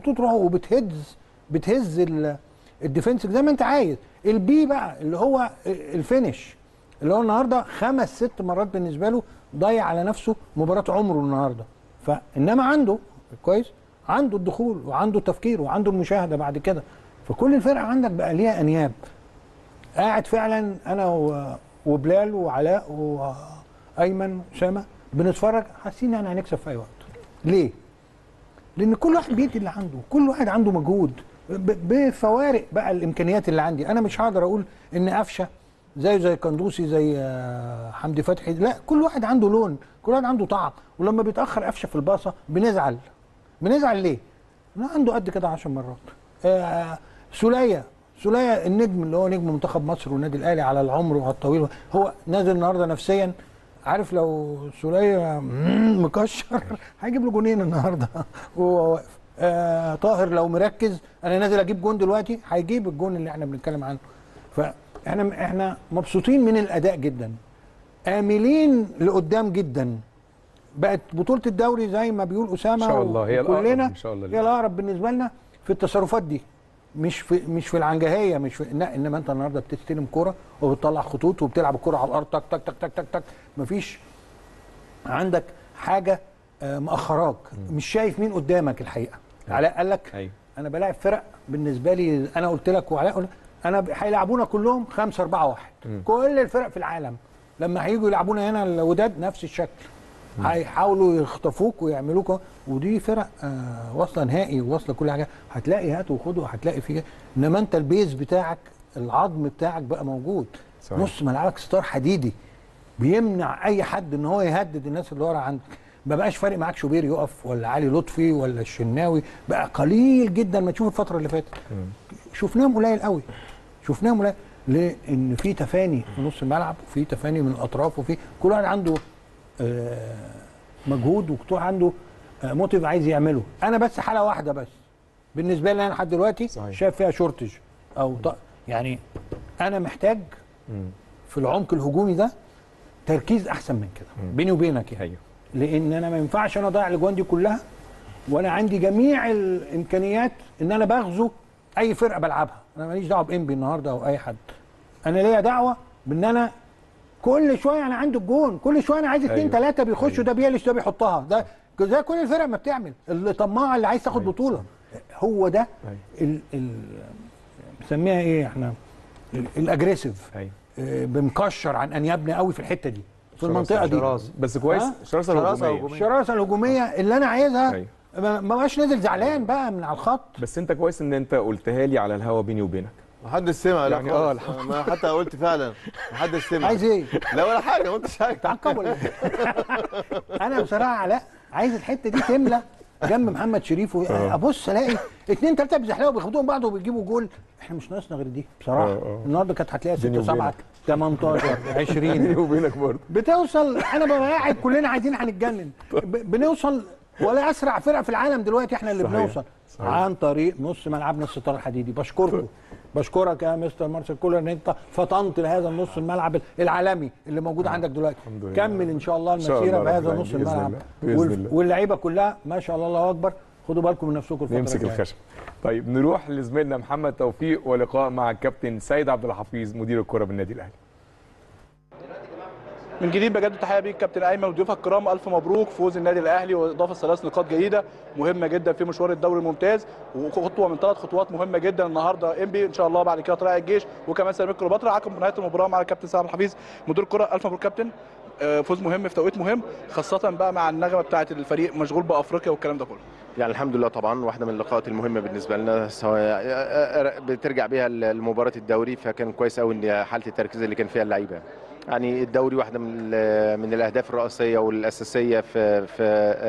بتهز الديفنسيف زي ما انت عايز. البي بقى اللي هو الفينش اللي هو النهارده 5-6 مرات بالنسبه له ضيع على نفسه مباراه عمره النهارده. فانما عنده كويس، عنده الدخول وعنده التفكير وعنده المشاهده بعد كده. فكل الفرقه عندك بقى ليها انياب. قاعد فعلا انا وبلال وعلاء وايمن واسامه بنتفرج حاسين ان هنكسب في اي وقت. ليه؟ لان كل واحد بيدي اللي عنده، كل واحد عنده مجهود بفوارق بقى الامكانيات اللي عندي. انا مش هقدر اقول ان قفشه زي قندوسي زي حمدي فتحي، لا، كل واحد عنده لون، كل واحد عنده طعم. ولما بيتاخر قفشه في الباصه بنزعل ليه؟ عنده قد كده 10 مرات. سوليه النجم اللي هو نجم منتخب مصر والنادي الاهلي على العمر وعلى الطويل، هو نازل النهارده نفسيا عارف لو سوليه مكشر هيجيب له جونين النهارده وهو واقف. طاهر لو مركز انا نازل اجيب جون دلوقتي هيجيب الجون اللي احنا بنتكلم عنه. فاحنا مبسوطين من الاداء جدا، املين لقدام جدا. بقت بطوله الدوري زي ما بيقول اسامه ان شاء الله هي الأقرب كلنا ان شاء الله هي الاقرب بالنسبه لنا في التصرفات دي، مش في العنجهيه، مش في لا، انما انت النهارده بتستلم كوره وبتطلع خطوط وبتلعب الكوره على الارض تك تك تك تك تك تك، مفيش عندك حاجه مأخراك، مش شايف مين قدامك الحقيقه. علاء قال لك ايوه انا بلاعب فرق بالنسبه لي، انا قلت لك وعلاء قلت انا هيلعبونا كلهم 5-4-1، كل الفرق في العالم لما هيجوا يلعبونا هنا الوداد نفس الشكل، هيحاولوا يخطفوك ويعملوك، ودي فرق واصله نهائي وواصله كل حاجه، هتلاقي هات وخده هتلاقي فيه، انما انت البيز بتاعك العظم بتاعك بقى موجود. صحيح. نص ملعبك ستار حديدي بيمنع اي حد ان هو يهدد الناس اللي ورا عندك، ما بقاش فارق معاك شوبير يقف ولا علي لطفي ولا الشناوي، بقى قليل جدا ما تشوف الفتره اللي فاتت شفناهم قليل قوي، شفناهم قليل لان في تفاني في نص الملعب وفي تفاني من الاطراف وفي كل واحد عنده مجهود وكل واحد عنده موتيف عايز يعمله. انا بس حاله واحده بس بالنسبه لي انا لحد دلوقتي صحيح. شايف فيها شورتج او يعني انا محتاج في العمق الهجومي ده تركيز احسن من كده بيني وبينك يعني. ايوه لان انا ما ينفعش انا اضيع الاجوان دي كلها وانا عندي جميع الامكانيات ان انا بغزو اي فرقه بلعبها. انا ماليش دعوه بانبي النهارده او اي حد، انا ليا دعوه بان انا كل شويه انا عندي الجون، كل شويه انا عايز 2 3 بيخشوا، ده بيلش ده بيحطها، ده زي كل الفرق ما بتعمل، اللي طماع اللي عايز تاخد بطوله هو ده بنسميها ايه احنا الاجريسيف، بمكشر عن انيابنا قوي في الحته دي في المنطقه دي. بس كويس الشراسه الهجوميه، الشراسه الهجوميه اللي انا عايزها ما بقاش نازل زعلان بقى من على الخط. بس انت كويس ان انت قلتها لي على الهوا بيني وبينك، محدش سمع يعني ما حتى قلت فعلا محدش سمع. عايز ايه؟ لا ولا حاجه، ما قلتش حاجه. تعقب ولا انا بصراحه علاء عايز الحته دي تملى جنب محمد شريف ابص الاقي 2 3 بيزحلقوا بياخدوهم بعض وبيجيبوا جول، احنا مش ناقصنا غير دي بصراحه. النهارده كانت هتلاقيها 6 7 18 20 بيني وبينك برضه بتوصل. انا ببقى قاعد كلنا عايزين هنتجنن، بنوصل ولا اسرع فرق في العالم دلوقتي احنا اللي بنوصل عن طريق نص ملعبنا الستار الحديدي. بشكركم بشكرك يا مستر مارسيل كولر ان انت فطنت لهذا النص الملعب العالمي اللي موجود عندك دلوقتي. كمل ان شاء الله المسيره بهذا نص الملعب واللعيبه كلها ما شاء الله الله اكبر. خدوا بالكم من نفسكم الفتره نمسك الخشب. طيب نروح لزميلنا محمد توفيق ولقاء مع الكابتن سيد عبد الحفيظ مدير الكره بالنادي الاهلي. من جديد بجد تحيه بيك كابتن ايمن وضيوفك الكرام، الف مبروك فوز النادي الاهلي واضافه 3 نقاط جيده مهمه جدا في مشوار الدوري الممتاز، وخطوه من 3 خطوات مهمه جدا النهارده انبي ان شاء الله، بعد كده طلائع الجيش وكمان سيراميكا كليوباترا. عقب نهايه المباراه مع الكابتن سيد عبد الحفيظ مدير الكره، الف مبروك كابتن، فوز مهم في توقيت مهم، خاصه بقى مع النغمه بتاعه الفريق مشغول بافريقيا والكلام ده كله. يعني الحمد لله طبعا واحده من اللقاءات المهمه بالنسبه لنا، سواء بترجع بيها لمباراه الدوري، فكان كويس قوي ان حاله التركيز اللي كان فيها اللعيبه. يعني الدوري واحده من الاهداف الرئيسيه والاساسيه في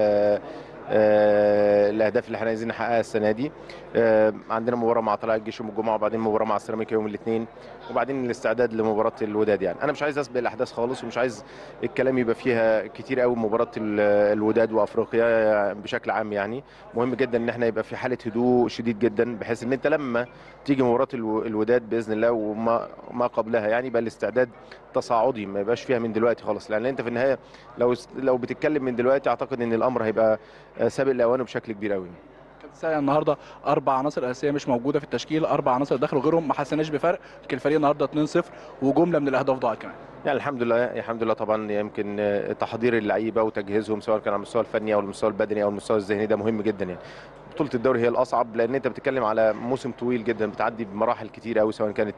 الاهداف اللي احنا عايزين نحققها السنه دي. عندنا مباراه مع طلائع الجيش يوم الجمعه، وبعدين مباراه مع السيراميكا يوم الاثنين، وبعدين الاستعداد لمباراه الوداد. يعني انا مش عايز اسبق الاحداث خالص، ومش عايز الكلام يبقى فيها كتير قوي. مباراه الوداد وافريقيا بشكل عام يعني مهم جدا ان احنا يبقى في حاله هدوء شديد جدا، بحيث ان انت لما تيجي مباراه الوداد باذن الله وما قبلها يعني يبقى الاستعداد تصاعدي، ما يبقاش فيها من دلوقتي خالص، لان انت في النهايه لو بتتكلم من دلوقتي اعتقد ان الامر هيبقى سابق لاوانه بشكل كبير قوي. النهارده 4 عناصر اساسيه مش موجوده في التشكيل، 4 عناصر دخلوا غيرهم ما حسناش بفرق، يمكن الفريق النهارده 2-0 وجمله من الاهداف ضاعت كمان. يعني الحمد لله طبعا، يمكن تحضير اللعيبه وتجهيزهم سواء كان على المستوى الفني او المستوى البدني او المستوى الذهني ده مهم جدا. يعني بطوله الدوري هي الاصعب، لان انت بتتكلم على موسم طويل جدا بتعدي بمراحل كتير قوي، سواء كانت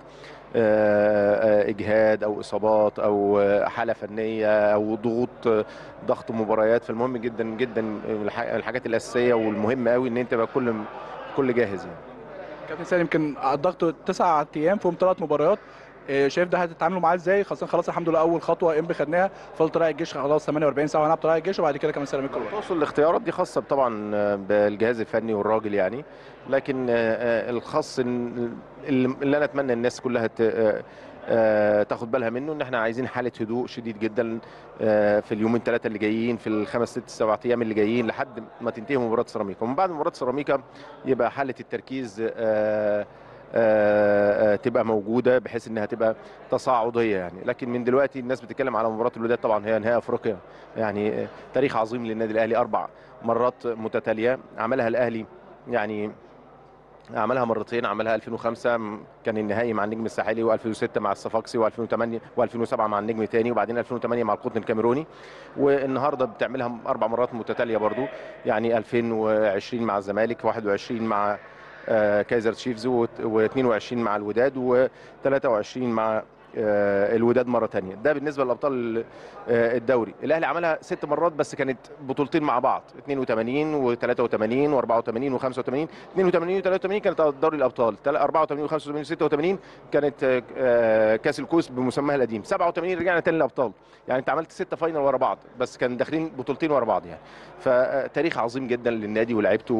اجهاد او اصابات او حاله فنيه او ضغط مباريات. فالمهم جدا جدا الحاجات الاساسيه والمهمه قوي ان انت تبقى كل جاهز. يعني كابتن سالم يمكن الضغط 9 ايام فيهم 3 مباريات، شايف ده هتتعاملوا معاه ازاي؟ خلاص الحمد لله اول خطوه انبي خدناها، فضل طلائع الجيش خلاص 48 ساعه هنلعب طلائع الجيش وبعد كده كمان سيراميكا كليوباترا. توصل الاختيارات دي خاصه طبعا بالجهاز الفني والراجل يعني، لكن الخاص اللي انا اتمنى الناس كلها تاخد بالها منه ان احنا عايزين حاله هدوء شديد جدا في اليومين 3 اللي جايين، في ال5 6 7 ايام اللي جايين لحد ما تنتهي مباراه سيراميكا. ومن بعد مباراه سيراميكا يبقى حاله التركيز تبقى موجوده بحيث انها تبقى تصاعديه يعني. لكن من دلوقتي الناس بتتكلم على مباراه الوداد، طبعا هي نهائي افريقيا يعني، تاريخ عظيم للنادي الاهلي، 4 مرات متتاليه عملها الاهلي يعني. عملها مرتين، عملها 2005 كان النهائي مع النجم الساحلي، و2006 مع الصفاقسي، و2008 و2007 مع النجم تاني، وبعدين 2008 مع القطن الكاميروني، والنهارده بتعملها 4 مرات متتاليه برضو يعني، 2020 مع الزمالك، 21 مع كايزر تشيفز، و22 مع الوداد، و23 مع الوداد مره ثانيه. ده بالنسبه لابطال الدوري. الاهلي عملها 6 مرات بس كانت بطولتين مع بعض، 82 و83 و84 و85. 82 و83 كانت دوري الابطال، 84 و85 و86 كانت كاس الكوس بمسماها القديم، 87 رجعنا تاني للابطال. يعني انت عملت 6 فاينل ورا بعض بس كان داخلين بطولتين ورا بعض يعني. فتاريخ عظيم جدا للنادي ولاعيبته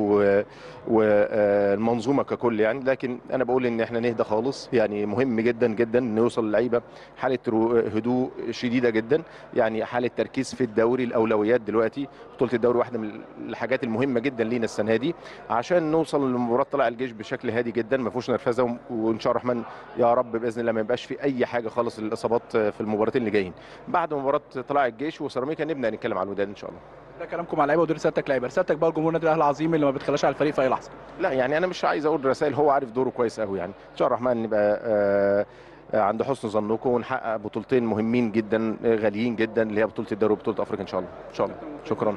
والمنظومه ككل يعني. لكن انا بقول ان احنا نهدى خالص يعني، مهم جدا جدا ان يوصل اللعيبه حاله هدوء شديده جدا يعني، حاله تركيز في الدوري. الاولويات دلوقتي بطوله الدوري واحده من الحاجات المهمه جدا لينا السنه دي، عشان نوصل لمباراه طلائع الجيش بشكل هادي جدا، ما فيهوش نرفزه، وان شاء الله الرحمن يا رب باذن الله ما يبقاش في اي حاجه خالص للاصابات في المباراتين اللي جايين. بعد مباراه طلائع الجيش وسيراميكا نبدا نتكلم على الوداد ان شاء الله. ده كلامكم على اللعيبه ودي رسالتك لعيبه، رسالتك بقى لجمهور النادي الاهلي العظيم اللي ما بتخلاش على الفريق في اي لحظه. لا يعني انا مش عايز اقول رسائل، هو عارف دوره كويس قوي يعني. ان شاء الله الرحمن نبقى عند حسن ظنكم ونحقق بطولتين مهمين جدا غاليين جدا، اللي هي بطوله الدوري وبطوله افريقيا ان شاء الله. ان شاء الله. شكرا.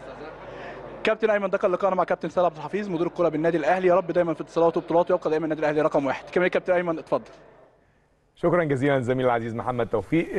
كابتن ايمن، ده كان لقاءنا مع كابتن سيد عبد الحفيظ مدير الكره بالنادي الاهلي. يا رب دايما في اتصالاته وبطولاته يبقى دايما النادي الاهلي رقم 1. كمان كابتن ايمن اتفضل. شكرا جزيلا زميلي العزيز محمد توفيق.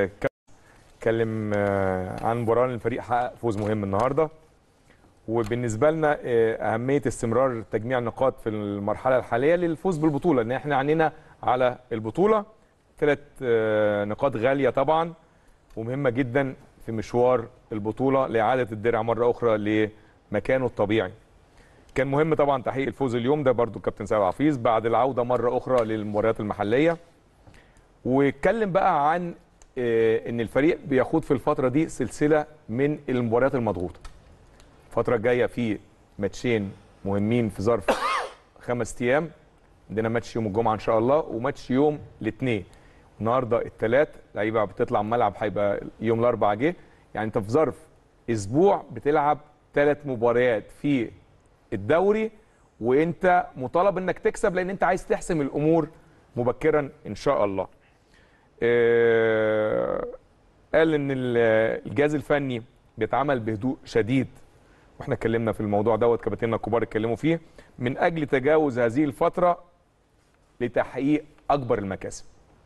اتكلم عن مباراه الفريق حقق فوز مهم النهارده، وبالنسبه لنا اهميه استمرار تجميع النقاط في المرحله الحاليه للفوز بالبطوله، ان احنا عنينا على البطوله. 3 نقاط غاليه طبعا ومهمه جدا في مشوار البطوله لاعاده الدرع مره اخرى لمكانه الطبيعي. كان مهم طبعا تحقيق الفوز اليوم ده برضو كابتن سيد حفيظ بعد العوده مره اخرى للمباريات المحليه، واتكلم بقى عن ان الفريق بيخوض في الفتره دي سلسله من المباريات المضغوطه. الفتره الجايه في ماتشين مهمين في ظرف 5 ايام. عندنا ماتش يوم الجمعه ان شاء الله، وماتش يوم الاثنين. النهارده الثلاث لعيبه بتطلع من الملعب، هيبقى يوم الاربعاء جه. يعني انت في ظرف اسبوع بتلعب 3 مباريات في الدوري، وانت مطالب انك تكسب لان انت عايز تحسم الامور مبكرا ان شاء الله. قال ان الجهاز الفني بيتعامل بهدوء شديد، واحنا اتكلمنا في الموضوع دوت، كباتننا الكبار اتكلموا فيه، من اجل تجاوز هذه الفتره لتحقيق اكبر المكاسب.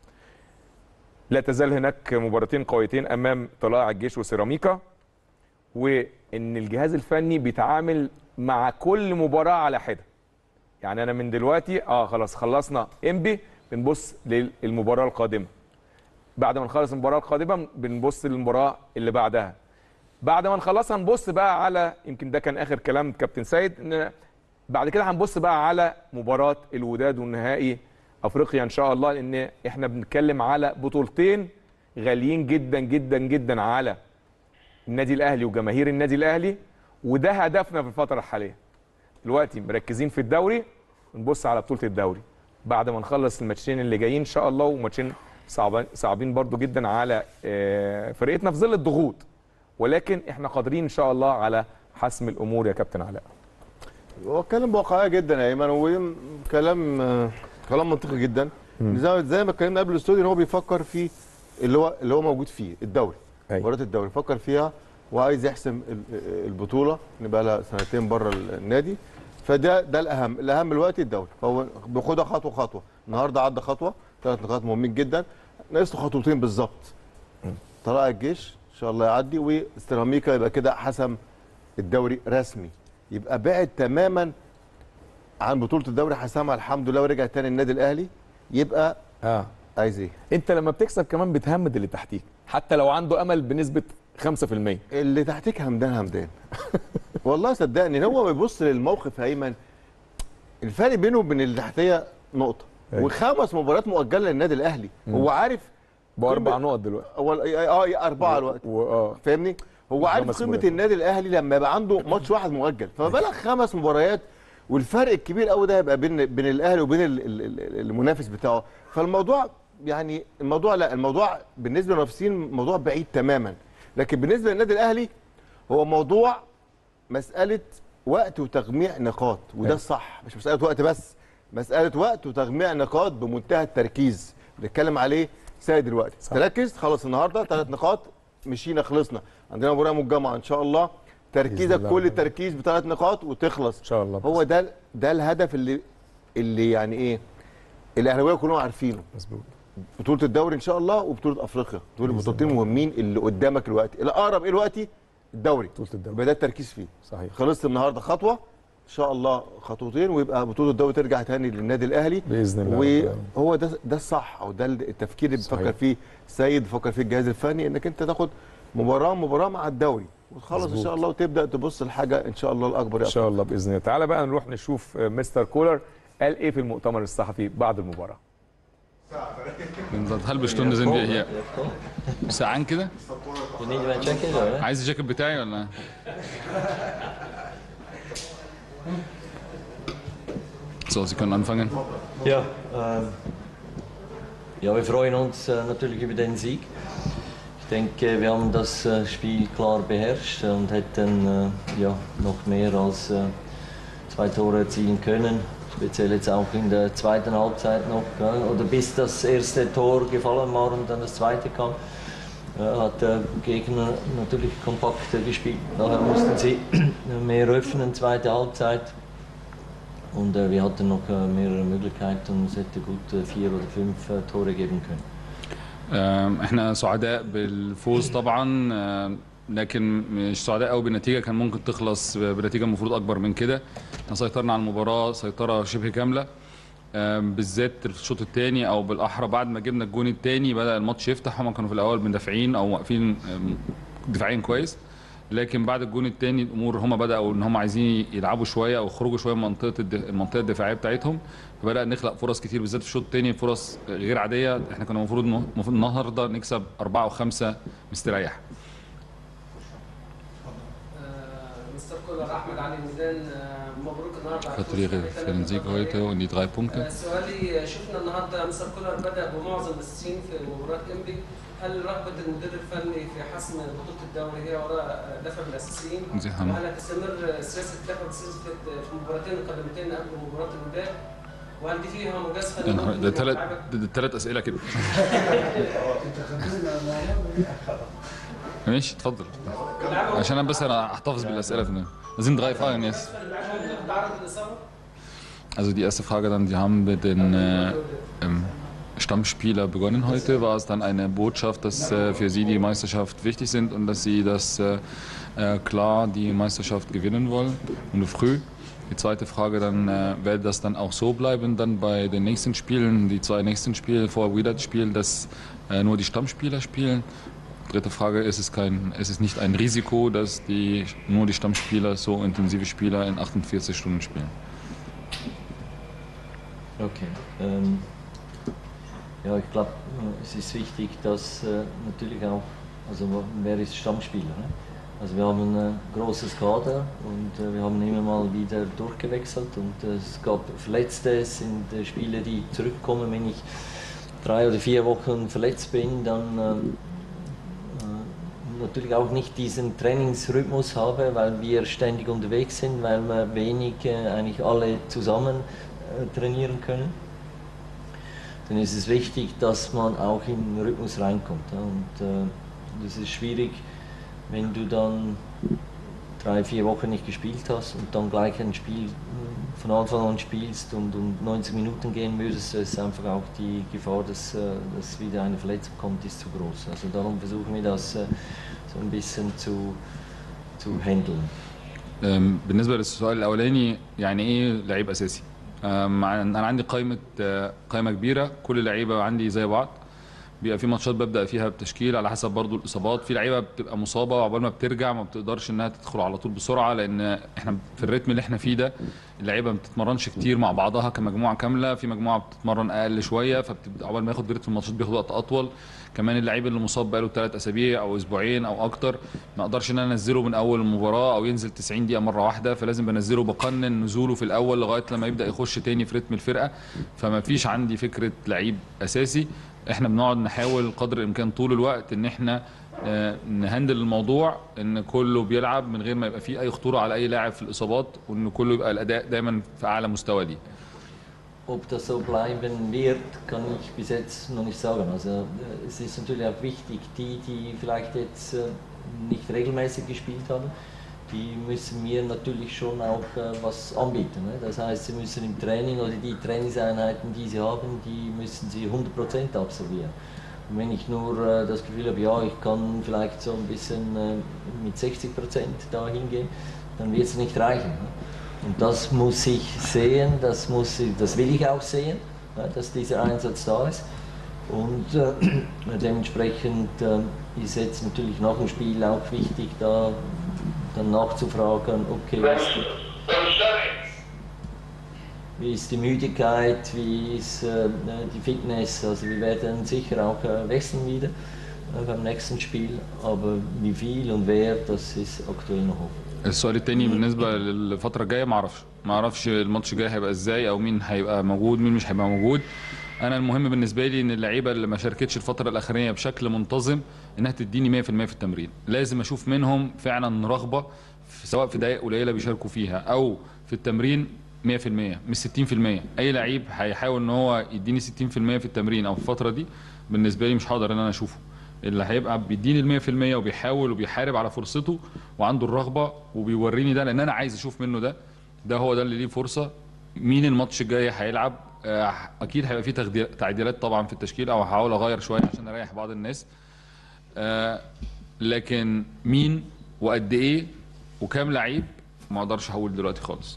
لا تزال هناك مباراتين قويتين امام طلائع الجيش وسيراميكا، وان الجهاز الفني بيتعامل مع كل مباراه على حده. يعني انا من دلوقتي خلاص خلصنا انبي، بنبص للمباراه القادمه. بعد ما نخلص المباراه القادمه بنبص للمباراه اللي بعدها. بعد ما نخلصها نبص بقى على، يمكن ده كان اخر كلام كابتن سيد، ان بعد كده هنبص بقى على مباراه الوداد والنهائي افريقيا ان شاء الله، لان احنا بنتكلم على بطولتين غاليين جدا جدا جدا على النادي الاهلي وجماهير النادي الاهلي، وده هدفنا في الفتره الحاليه. دلوقتي مركزين في الدوري، ونبص على بطوله الدوري بعد ما نخلص الماتشين اللي جايين ان شاء الله، وماتشين صعبين برضو جدا على فرقتنا في ظل الضغوط، ولكن احنا قادرين ان شاء الله على حسم الامور يا كابتن علاء. هو كلام واقعي جدا يا ايمن، وكلام منطقي جدا. زي ما اتكلمنا قبل الاستوديو ان هو بيفكر في اللي هو موجود فيه الدوري، مباراه الدوري فكر فيها وعايز يحسم البطوله، نبقى لها 2 سنين بره النادي. فده الاهم دلوقتي الدوري، فهو بياخدها خطوه خطوه. النهارده عدى خطوه، 3 نقاط مهمين جدا، ناقص له خطوتين بالظبط. طلائع الجيش ان شاء الله يعدي، وسيراميكا يبقى كده حسم الدوري رسمي، يبقى بعد تماما عن بطوله الدوري، حسمها الحمد لله ورجع تاني النادي الاهلي. يبقى عايز ايه؟ انت لما بتكسب كمان بتهمد اللي تحتيك حتى لو عنده امل بنسبه 5%. اللي تحتيك همدان والله صدقني. هو بيبص للموقف يا ايمن، الفرق بينه وبين اللي تحتيه نقطه، و5 مباريات مؤجله للنادي الاهلي. هو عارف ب4 نقط دلوقتي، 4 دلوقتي، فاهمني؟ هو عارف قيمه النادي الاهلي لما يبقى عنده ماتش واحد مؤجل، فما بالك 5 مباريات والفرق الكبير قوي ده هيبقى بين الاهلي وبين المنافس بتاعه. فالموضوع يعني الموضوع بالنسبه للمنافسين موضوع بعيد تماما، لكن بالنسبه للنادي الاهلي هو موضوع مساله وقت وتجميع نقاط، وده الصح، مش مساله وقت بس، مساله وقت وتجميع نقاط بمنتهى التركيز بنتكلم عليه سيد دلوقتي. تركز خلاص النهارده 3 نقاط مشينا خلصنا، عندنا مباراه الجامعه ان شاء الله، تركيزك كل التركيز ب3 نقاط وتخلص ان شاء الله. هو ده الهدف اللي يعني ايه الاهلاويه كلهم عارفينه. مظبوط. بطوله الدوري ان شاء الله وبطوله افريقيا، دول البطولتين مهمين اللي قدامك دلوقتي. الاقرب ايه دلوقتي؟ الدوري. بطوله الدوري يبقى ده التركيز فيه. صحيح. خلصت النهارده خطوه ان شاء الله، خطوتين ويبقى بطوله الدوري ترجع تاني للنادي الاهلي باذن الله. وهو ده الصح، او ده التفكير اللي بيفكر فيه سيد، بيفكر فيه الجهاز الفني، انك انت تاخد مباراه مع الدوري وتخلص ان شاء الله، وتبدا تبص لحاجه ان شاء الله الاكبر ان شاء الله باذن الله. تعالى بقى نروح نشوف مستر كولر قال ايه في المؤتمر الصحفي بعد المباراه. Seit halbe Stunde sind wir hier. Bist du an كده؟ You need my jacket or? عايز الجاكيت بتاعي ولا؟ So, Sie können anfangen. Ja, ja, wir freuen uns natürlich über den Sieg. Ich denke, wir haben das Spiel klar beherrscht und hätten ja, noch mehr als 2 Tore erzielen können. Speziell jetzt auch in der zweiten Halbzeit noch, oder bis das erste Tor gefallen war und dann das zweite kam, hat der Gegner natürlich kompakt gespielt. Daher mussten sie mehr öffnen, zweite Halbzeit. Und wir hatten noch mehrere Möglichkeiten und es hätte gut 4 oder 5 Tore geben können. احنا سعداء بالفوز طبعا، لكن مش سعداء قوي بالنتيجه، كان ممكن تخلص بنتيجه المفروض اكبر من كده. احنا سيطرنا على المباراه سيطره شبه كامله، بالذات في الشوط الثاني، او بالاحرى بعد ما جبنا الجون الثاني بدا الماتش يفتح. هم كانوا في الاول مندفعين او واقفين دفاعيا كويس، لكن بعد الجون الثاني الامور هم بداوا ان هم عايزين يلعبوا شويه او يخرجوا شويه من المنطقه الدفاعيه بتاعتهم، فبدا نخلق فرص كتير بالذات في الشوط الثاني، فرص غير عاديه. احنا كنا المفروض النهارده نكسب 4 أو 5 مستريح. مستر كولر احمد علي ميدان، مبروك النهارده. Gratuliere für den Sieg heute und die 3 Punkte. سؤالي، شفنا النهارده مستر كولر بدا بمعظم الاساسيين في مباراه انبي، هل رغبه المدير الفني في حسم بطوله الدوري هي وراء دفع بالاساسيين؟ وهل هتستمر سياسه دفع بالاساسيين في المباراتين القادمتين قبل مباراه الوداد؟ وهل دي فيها مجازفه؟ ده 3 اسئله كده. ماشي اتفضل، عشان انا بس احتفظ بالاسئله في Das sind 3 Fragen jetzt. Also die erste Frage dann, Sie haben mit den Stammspieler begonnen heute. War es dann eine Botschaft, dass für Sie die Meisterschaft wichtig sind und dass Sie das klar die Meisterschaft gewinnen wollen und früh? Die zweite Frage dann, wird das dann auch so bleiben dann bei den nächsten Spielen, die 2 nächsten Spiele vor Wydad-Spiel, dass nur die Stammspieler spielen? Dritte Frage, ist es nicht ein Risiko, dass nur die Stammspieler so intensive Spieler in 48 Stunden spielen? Okay. Ja, ich glaube, es ist wichtig, dass natürlich auch, also wer ist Stammspieler? Ne? Also wir haben ein großes Kader und wir haben immer mal wieder durchgewechselt und es gab Verletzte, es sind Spieler, die zurückkommen. Wenn ich 3 oder 4 Wochen verletzt bin, dann natürlich auch nicht diesen Trainingsrhythmus habe, weil wir ständig unterwegs sind, weil wir wenig eigentlich alle zusammen trainieren können. Dann ist es wichtig, dass man auch in den Rhythmus reinkommt. Und das ist schwierig, wenn du dann 3, 4 Wochen nicht gespielt hast und dann gleich ein Spiel von Anfang an spielst und 90 Minuten gehen würdest, ist einfach auch die Gefahr, dass wieder eine Verletzung kommt, ist zu groß. Also darum versuchen wir das so ein bisschen zu handeln. بالنسبه للسؤال الاولاني، يعني ايه لعيب اساسي؟ انا عندي قائمه كبيره، كل اللعيبه عندي زي بعض، بيبقى في ماتشات ببدا فيها بتشكيل على حسب برضو الاصابات، في لعيبه بتبقى مصابه وعقبال ما بترجع ما بتقدرش انها تدخل على طول بسرعه، لان احنا في الريتم اللي احنا فيه ده اللعيبه ما بتتمرنش كتير مع بعضها كمجموعه كامله، في مجموعه بتتمرن اقل شويه، فبتبدا عقبال ما ياخد ريتم الماتشات بياخد وقت اطول. كمان اللعيب اللي مصاب بقاله 3 اسابيع او اسبوعين او اكتر ما اقدرش ان انا انزله من اول المباراه او ينزل 90 دقيقه مره واحده، فلازم بنزله بقنن نزوله في الاول لغايه لما يبدا يخش تاني في رتم الفرقه. فما فيش عندي فكره لعيب اساسي، احنا بنقعد نحاول قدر الامكان طول الوقت ان احنا نهندل الموضوع ان كله بيلعب من غير ما يبقى فيه اي خطوره على اي لاعب في الاصابات، وان كله يبقى الاداء دايما في اعلى مستوى ليه. Ob das so bleiben wird, kann ich bis jetzt noch nicht sagen. Also es ist natürlich auch wichtig, die vielleicht jetzt nicht regelmäßig gespielt haben, die müssen mir natürlich schon auch was anbieten. Ne? Das heißt, sie müssen im Training oder die Trainingseinheiten, die sie haben, die müssen sie 100% absolvieren. Und wenn ich nur das Gefühl habe, ja, ich kann vielleicht so ein bisschen mit 60% da hingehen, dann wird es nicht reichen. Ne? Und das muss ich sehen, das will ich auch sehen, dass dieser Einsatz da ist. Und dementsprechend ist jetzt natürlich nach dem Spiel auch wichtig, da dann nachzufragen, okay, wie ist die Müdigkeit, wie ist die Fitness. Also wir werden sicher auch wechseln wieder beim nächsten Spiel, aber wie viel und wer, das ist aktuell noch offen. السؤال التاني بالنسبه للفتره الجايه ما اعرفش الماتش الجاي هيبقى ازاي او مين هيبقى موجود مين مش هيبقى موجود. انا المهم بالنسبه لي ان اللعيبه اللي ما شاركتش الفتره الاخرانيه بشكل منتظم انها تديني 100% في التمرين، لازم اشوف منهم فعلا رغبه سواء في دقائق قليله بيشاركوا فيها او في التمرين 100% مش 60%. اي لعيب هيحاول ان هو يديني 60% في التمرين او في الفتره دي بالنسبه لي مش هقدر ان انا اشوفه. اللي هيبقى بيديني 100% وبيحاول وبيحارب على فرصته وعنده الرغبه وبيوريني ده، لان انا عايز اشوف منه ده هو ده اللي ليه فرصه. مين الماتش الجاي هيلعب؟ اكيد هيبقى فيه تعديلات طبعا في التشكيل او هحاول اغير شويه عشان اريح بعض الناس، لكن مين وقد ايه وكام لعيب ما اقدرش اقول دلوقتي خالص.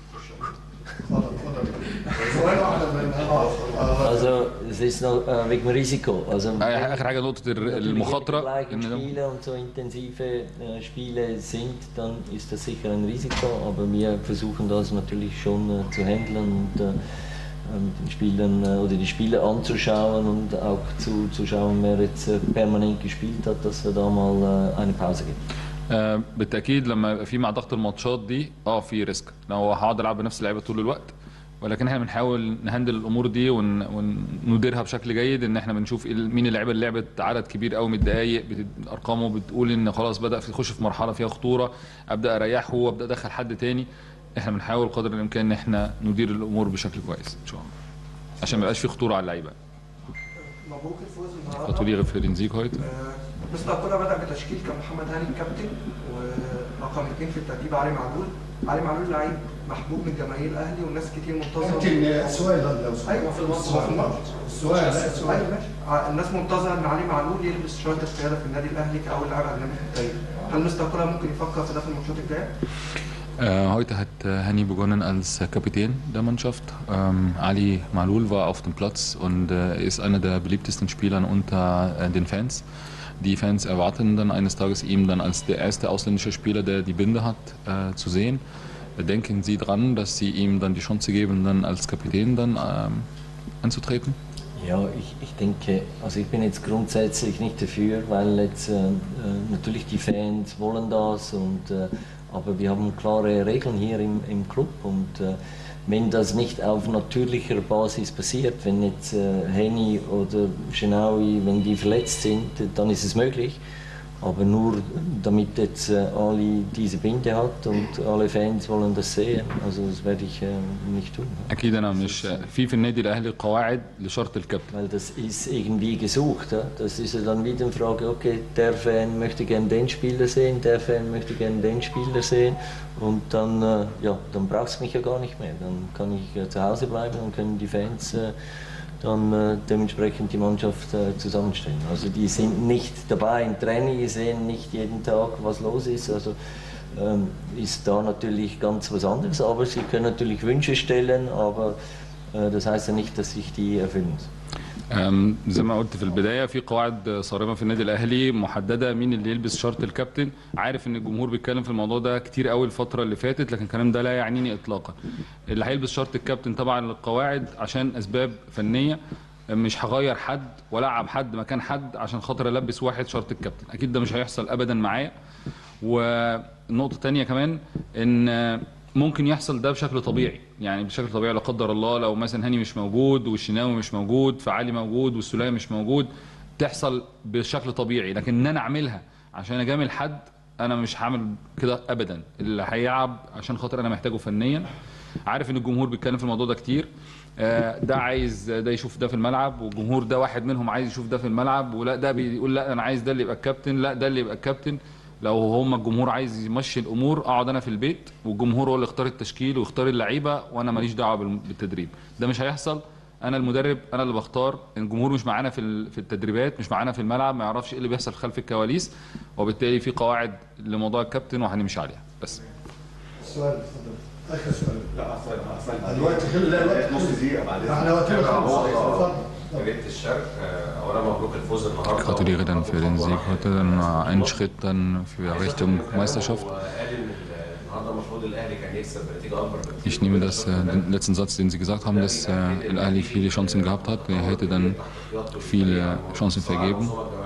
Also es ist noch wegen Risiko. Also اخر حاجه نقطه المخاطره ان Spiele und so intensive Spiele sind, dann ist das sicher ein Risiko, aber wir versuchen das natürlich schon zu handeln und mit den Spielern oder die Spiele anzuschauen und auch zu schauen, wer jetzt permanent gespielt hat, dass wir da mal eine Pause geben. بالتاكيد لما يبقى في مع ضغط الماتشات دي في ريسك، لو هقعد العب بنفس اللعيبه طول الوقت، ولكن احنا بنحاول نهندل الامور دي ونديرها بشكل جيد، ان احنا بنشوف مين اللعيبه اللي لعبت عدد كبير قوي من الدقائق ارقامه بتقول ان خلاص بدا يخش في مرحله فيها خطوره، ابدا اريحه وابدا ادخل حد تاني. احنا بنحاول قدر الامكان ان احنا ندير الامور بشكل كويس ان شاء الله عشان ما يبقاش في خطوره على اللعيبه. مبروك الفوز النهارده. gratuliere für den Sieg heute. مستر كولر بدأ بتشكيل كان محمد هاني الكابتن ورقم 2 في الترتيب علي معلول. علي معلول لعيب محبوب من جماهير الاهلي والناس كتير منتظره. كابتن السؤال ده لو ايوه في السؤال ايوه ماشي. الناس منتظره ان علي معلول يلبس شارة القياده في النادي الاهلي كاول لاعب اجنبي في التاريخ. هل مستر كولر ممكن يفكر في ده في الماتشات الجايه؟ Heute hat Hani begonnen als Kapitän der Mannschaft. Ali Malul war auf dem Platz und ist einer der beliebtesten Spieler unter den Fans. Die Fans erwarten dann eines Tages ihn dann als der erste ausländische Spieler, der die Binde hat, zu sehen. Denken Sie dran, dass Sie ihm dann die Chance geben, dann als Kapitän dann anzutreten? Ja, ich denke, also ich bin jetzt grundsätzlich nicht dafür, weil jetzt natürlich die Fans wollen das und aber wir haben klare Regeln hier im Club und wenn das nicht auf natürlicher Basis passiert, wenn jetzt Henny oder Chenaui, wenn die verletzt sind, dann ist es möglich. Aber nur damit jetzt Ali diese Binde hat und alle Fans wollen das sehen, also das werde ich nicht tun. أكيد أنا مش في النادي الأهلي قواعد لشرط الكابتن. Weil das ist irgendwie gesucht, ja? Das ist ja dann wieder eine Frage, okay, der Fan möchte gerne den Spieler sehen, der Fan möchte gerne den Spieler sehen und dann, ja, dann braucht es mich ja gar nicht mehr. Dann kann ich zu Hause bleiben und können die Fans dann dementsprechend die Mannschaft zusammenstellen. Also die sind nicht dabei im Training, die sehen nicht jeden Tag, was los ist. Also ist da natürlich ganz was anderes. Aber sie können natürlich Wünsche stellen, aber das heißt ja nicht, dass ich die erfüllen muss. زي ما قلت في البدايه في قواعد صارمه في النادي الاهلي محدده مين اللي يلبس شارة الكابتن. عارف ان الجمهور بيتكلم في الموضوع ده كتير قوي الفتره اللي فاتت، لكن الكلام ده لا يعنيني اطلاقا. اللي هيلبس شارة الكابتن طبعا للقواعد عشان اسباب فنيه، مش هغير حد والعب حد مكان حد عشان خاطر البس واحد شارة الكابتن، اكيد ده مش هيحصل ابدا معايا. ونقطه تانية كمان ان ممكن يحصل ده بشكل طبيعي، يعني بشكل طبيعي لا قدر الله لو مثلا هاني مش موجود والشناوي مش موجود فعلي موجود والسولية مش موجود، تحصل بشكل طبيعي. لكن ان انا اعملها عشان اجامل حد انا مش هعمل كده ابدا. اللي هيلعب عشان خاطر انا محتاجه فنيا. عارف ان الجمهور بيتكلم في الموضوع ده كتير، ده عايز ده يشوف ده في الملعب، والجمهور ده واحد منهم عايز يشوف ده في الملعب، ولا ده بيقول لا انا عايز ده اللي يبقى الكابتن، لا ده اللي يبقى الكابتن. لو هم الجمهور عايز يمشي الامور اقعد انا في البيت والجمهور هو اللي يختار التشكيل ويختار اللعيبه وانا ماليش دعوه بالتدريب. ده مش هيحصل. انا المدرب، انا اللي بختار. الجمهور مش معانا في التدريبات، مش معانا في الملعب، ما يعرفش ايه اللي بيحصل خلف الكواليس، وبالتالي في قواعد لموضوع الكابتن وهنمشي عليها بس. السؤال اتفضل. اخر سؤال. لا الوقت نص دقيقه بعدين احنا وقتنا خلص. اتفضل. جبت الشرق. اولا مبروك الفوز النهارده. Ich gratuliere dann für den Sieg heute, dann einen Schritt dann für Richtung Meisterschaft. Ich nehme das, den letzten Satz, den Sie gesagt haben, dass Al-Ahli viele Chancen gehabt hat. Er hätte dann viele Chancen vergeben.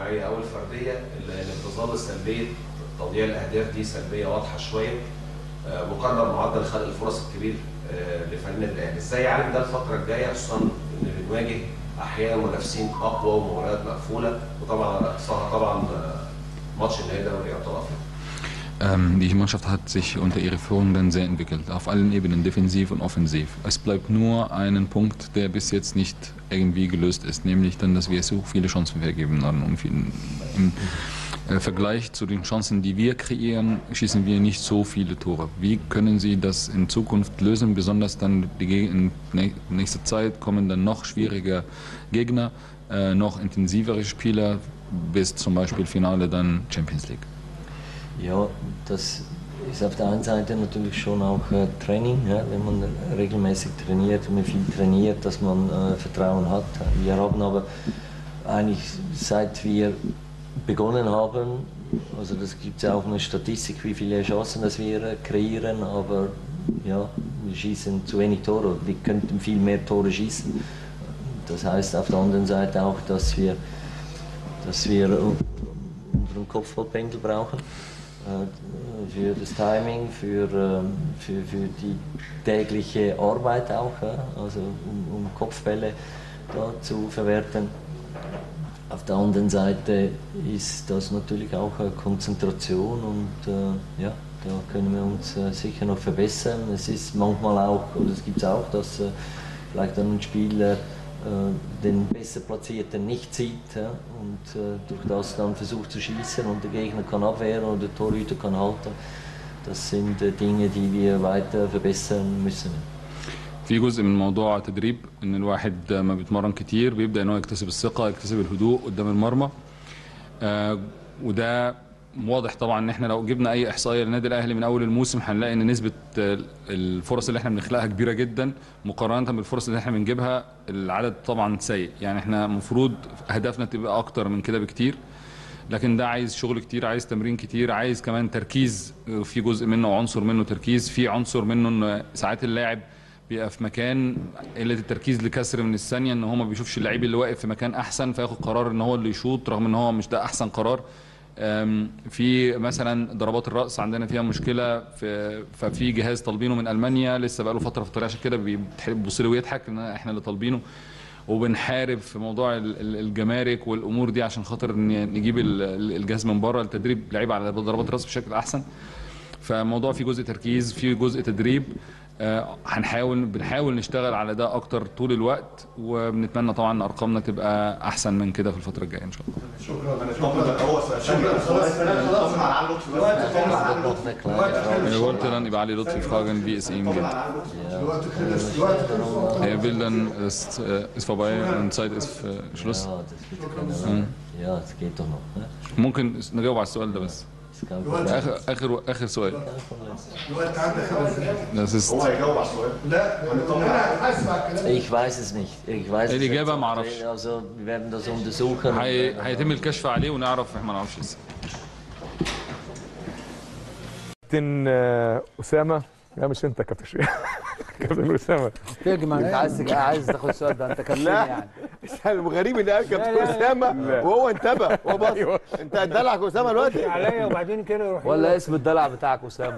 مقارنه بمعدل خلق الفرص الكبير لفريق النادي الاهلي، ازاي يعالج ده الفتره الجايه خصوصا ان بنواجه احيانا منافسين اقوى ومباريات مقفوله، وطبعا على اقصاها طبعا ماتش النهائي دوري ابطال افريقيا. Die Mannschaft hat sich unter ihrer Führung dann sehr entwickelt, auf allen Ebenen, defensiv und offensiv. Es bleibt nur einen Punkt, der bis jetzt nicht irgendwie gelöst ist, nämlich dann, dass wir so viele Chancen vergeben haben. Im Vergleich zu den Chancen, die wir kreieren, schießen wir nicht so viele Tore. Wie können Sie das in Zukunft lösen? Besonders dann in nächster Zeit kommen dann noch schwierige Gegner, noch intensivere Spieler, bis zum Beispiel Finale dann Champions League. Ja, das ist auf der einen Seite natürlich schon auch Training, ja, wenn man regelmäßig trainiert, wenn man viel trainiert, dass man Vertrauen hat. Wir haben aber eigentlich seit wir begonnen haben, also das gibt es ja auch eine Statistik, wie viele Chancen dass wir kreieren, aber ja, wir schießen zu wenig Tore, wir könnten viel mehr Tore schießen. Das heißt auf der anderen Seite auch, dass wir unseren Kopfballpendel brauchen. Für das Timing, für die tägliche Arbeit auch, also um Kopfbälle da zu verwerten. Auf der anderen Seite ist das natürlich auch Konzentration und ja, da können wir uns sicher noch verbessern. Es ist manchmal auch, oder es gibt es auch, dass vielleicht ein Spieler den besser Platzierten nicht sieht, ja, und durch das dann versucht zu schießen und der Gegner kann abwehren oder der Torhüter kann halten. Das sind Dinge, die wir weiter verbessern müssen. في جزء من موضوع تدريب ان الواحد ما بيتمرن كتير بيبدا ان هو يكتسب الثقه، يكتسب الهدوء قدام المرمى. وده واضح طبعا ان احنا لو جبنا اي احصائيه للنادي الاهلي من اول الموسم هنلاقي ان نسبه الفرص اللي احنا بنخلقها كبيره جدا مقارنه بالفرص اللي احنا بنجيبها. العدد طبعا سيء، يعني احنا المفروض اهدافنا تبقى اكتر من كده بكتير، لكن ده عايز شغل كتير، عايز تمرين كتير، عايز كمان تركيز. في جزء منه عنصر منه تركيز، في عنصر منه ان ساعات اللاعب بيبقى في مكان قله التركيز لكسر من الثانيه، ان هو ما بيشوفش اللعيب اللي واقف في مكان احسن فياخد قرار ان هو اللي يشوط رغم ان هو مش ده احسن قرار. في مثلا ضربات الراس عندنا فيها مشكله، ففي جهاز طالبينه من المانيا لسه بقى له فتره في الطريق، عشان كده بيبص لي ويضحك ان احنا اللي طالبينه، وبنحارب في موضوع الجمارك والامور دي عشان خاطر نجيب الجهاز من بره لتدريب لعيبه على ضربات الراس بشكل احسن. فالموضوع فيه جزء تركيز، فيه جزء تدريب. بنحاول نشتغل على ده اكتر طول الوقت، وبنتمنى طبعا ان ارقامنا تبقى احسن من كده في الفتره الجايه ان شاء الله. Er wollte dann über Ali Lutfi fragen, wie es ihm geht. Er will dann, es ist vorbei und Zeit ist Schluss. Ja, das geht doch noch. ممكن نجاوب على السؤال ده بس. اخر سؤال. دلوقتي عندك 5 دقايق. هو هيجاوب على السؤال؟ لا انا هتحاسب على الكلام. Ich weiß es nicht. Ich weiß es الإجابة nicht. ما اعرفش. Also wir werden das untersuchen. هيتم الكشف عليه ونعرف، احنا ما نعرفش لسه. كابتن اسامه، لا مش انت كابتن شريف. كابتن اسامه انت عايز تاخد السؤال ده، انت كابتن يعني. الغريب اللي قال كابتن اسامه وهو انتبه، هو بص انت هتدلعك اسامه دلوقتي عليا وبعدين كده يروح ولا اسم الدلع بتاعك اسامه.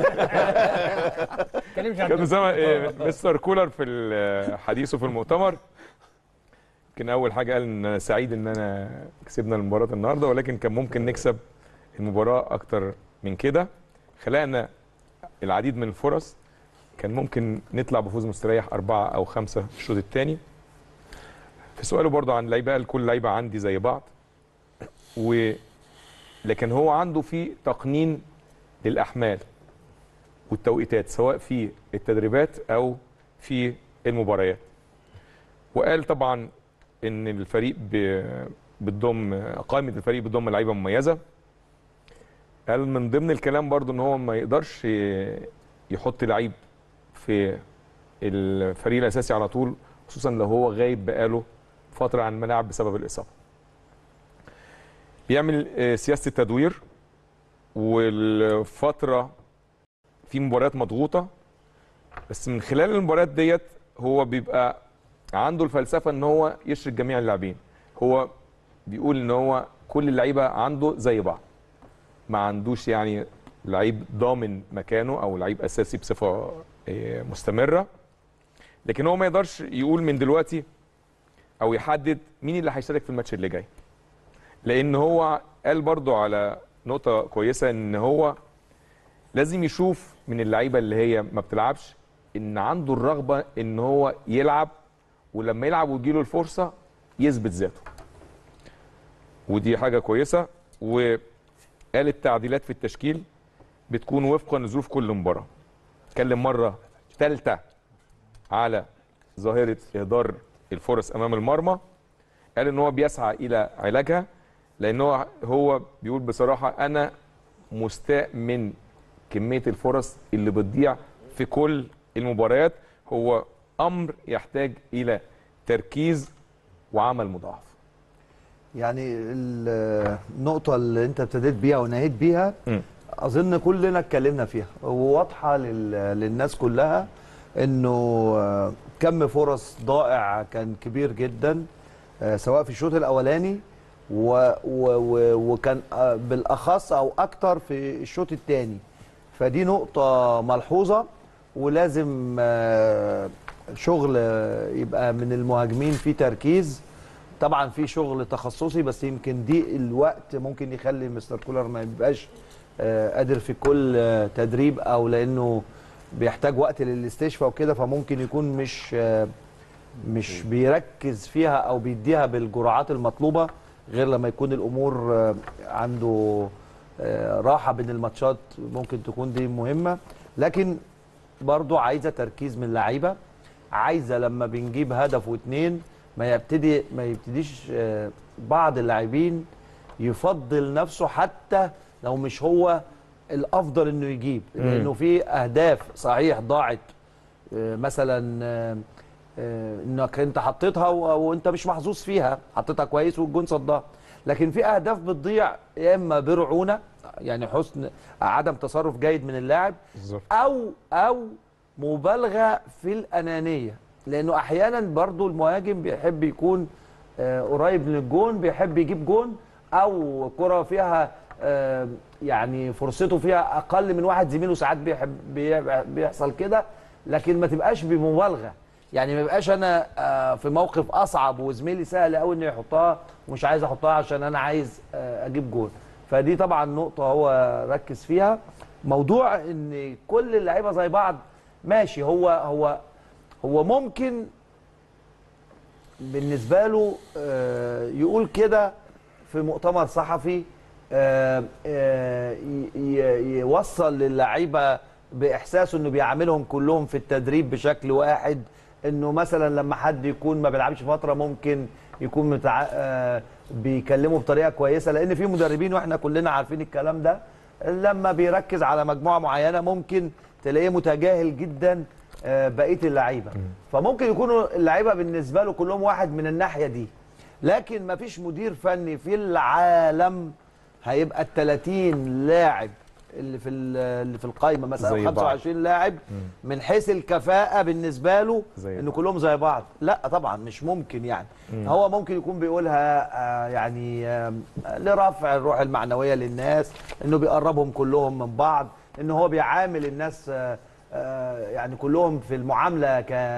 كابتن اسامه مستر كولر في حديثه في المؤتمر كان اول حاجه قال ان انا سعيد ان انا كسبنا المباراه النهارده، ولكن كان ممكن نكسب المباراه اكتر من كده. خلقنا العديد من الفرص، كان ممكن نطلع بفوز مستريح 4 أو 5 في الشوط الثاني. في سؤاله برضه عن لعيبه قال كل لعيبه عندي زي بعض، لكن هو عنده في تقنين للاحمال والتوقيتات سواء في التدريبات او في المباريات. وقال طبعا ان الفريق قائمه الفريق بتضم لعيبه مميزه. قال من ضمن الكلام برضو ان هو ما يقدرش يحط لعيب في الفريق الاساسي على طول، خصوصا لو هو غايب بقاله فتره عن الملاعب بسبب الاصابه. بيعمل سياسه التدوير، والفتره في مباريات مضغوطه، بس من خلال المباريات ديت هو بيبقى عنده الفلسفه ان هو يشرك جميع اللاعبين. هو بيقول ان هو كل اللعيبه عنده زي بعض، ما عندوش يعني لعيب ضامن مكانه او لعيب اساسي بصفه مستمره. لكن هو ما يقدرش يقول من دلوقتي او يحدد مين اللي هيشارك في الماتش اللي جاي، لان هو قال برضو على نقطه كويسه ان هو لازم يشوف من اللعيبه اللي هي ما بتلعبش ان عنده الرغبه ان هو يلعب، ولما يلعب ويجيله الفرصه يثبت ذاته، ودي حاجه كويسه. وقال التعديلات في التشكيل بتكون وفقا لظروف كل مباراه. اتكلم مره ثالثه على ظاهره اهدار الفرص امام المرمى، قال ان هو بيسعى الى علاجها، لان هو بيقول بصراحه انا مستاء من كميه الفرص اللي بتضيع في كل المباريات. هو امر يحتاج الى تركيز وعمل مضاعف. يعني النقطة اللي انت ابتديت بيها ونهيت بيها اظن كلنا اتكلمنا فيها، وواضحة للناس كلها انه كم فرص ضائع كان كبير جدا، سواء في الشوط الاولاني وكان بالاخص او اكتر في الشوط الثاني. فدي نقطة ملحوظة، ولازم شغل يبقى من المهاجمين في تركيز. طبعا في شغل تخصصي، بس يمكن دي الوقت ممكن يخلي مستر كولر ما يبقاش قادر في كل تدريب، او لانه بيحتاج وقت للاستشفاء وكده، فممكن يكون مش بيركز فيها او بيديها بالجرعات المطلوبه غير لما يكون الامور عنده راحه بين الماتشات. ممكن تكون دي مهمه، لكن برضو عايزه تركيز من اللعيبه، عايزه لما بنجيب هدف واثنين ما يبتديش بعض اللاعبين يفضل نفسه حتى لو مش هو الافضل انه يجيب، لانه في اهداف صحيح ضاعت مثلا انك انت حطيتها وانت مش محظوظ فيها، حطيتها كويس والجون صدها. لكن في اهداف بتضيع يا اما برعونه، يعني حسن عدم تصرف جيد من اللاعب، او مبالغه في الانانيه، لانه احيانا برضو المهاجم بيحب يكون قريب من الجون، بيحب يجيب جون، او كره فيها يعني فرصته فيها اقل من واحد زميله، ساعات بيحصل كده، لكن ما تبقاش بمبالغه. يعني ما يبقاش انا في موقف اصعب وزميلي سهل قوي انه يحطها ومش عايز احطها عشان انا عايز اجيب جون. فدي طبعا نقطه هو ركز فيها. موضوع ان كل اللعيبه زي بعض ماشي، هو ممكن بالنسبه له يقول كده في مؤتمر صحفي، يوصل للعيبه باحساسه انه بيعاملهم كلهم في التدريب بشكل واحد، انه مثلا لما حد يكون ما بيلعبش فتره ممكن يكون بيكلمه بطريقه كويسه، لان في مدربين واحنا كلنا عارفين الكلام ده لما بيركز على مجموعه معينه ممكن تلاقيه متجاهل جدا بقيه اللعيبه، فممكن يكونوا اللعيبه بالنسبه له كلهم واحد من الناحيه دي، لكن ما فيش مدير فني في العالم هيبقى ال 30 لاعب اللي في القايمه مثلا 25 لاعب من حيث الكفاءه بالنسبه له ان كلهم زي بعض. لا طبعا مش ممكن يعني. هو ممكن يكون بيقولها يعني لرفع الروح المعنويه للناس، انه بيقربهم كلهم من بعض، ان هو بيعامل الناس يعني كلهم في المعامله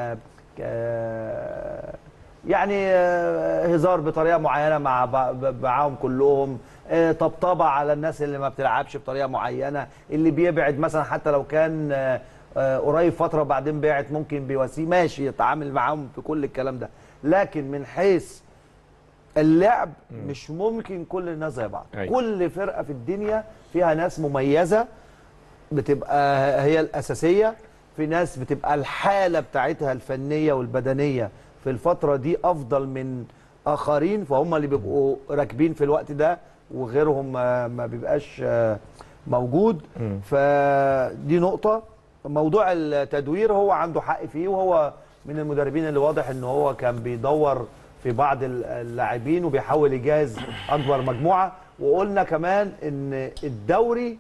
يعني هزار بطريقه معينه معاهم كلهم، طبطبه على الناس اللي ما بتلعبش بطريقه معينه، اللي بيبعد مثلا حتى لو كان قريب فتره وبعدين بعد ممكن بيواسيه، ماشي يتعامل معاهم في كل الكلام ده، لكن من حيث اللعب مش ممكن كل الناس زي بعض. كل فرقه في الدنيا فيها ناس مميزه بتبقى هي الاساسيه، في ناس بتبقى الحاله بتاعتها الفنيه والبدنيه في الفتره دي افضل من اخرين، فهم اللي بيبقوا راكبين في الوقت ده وغيرهم ما بيبقاش موجود. فدي نقطه. موضوع التدوير هو عنده حق فيه، وهو من المدربين اللي واضح ان هو كان بيدور في بعض اللاعبين وبيحاول يجهز اكبر مجموعه. وقلنا كمان ان الدوري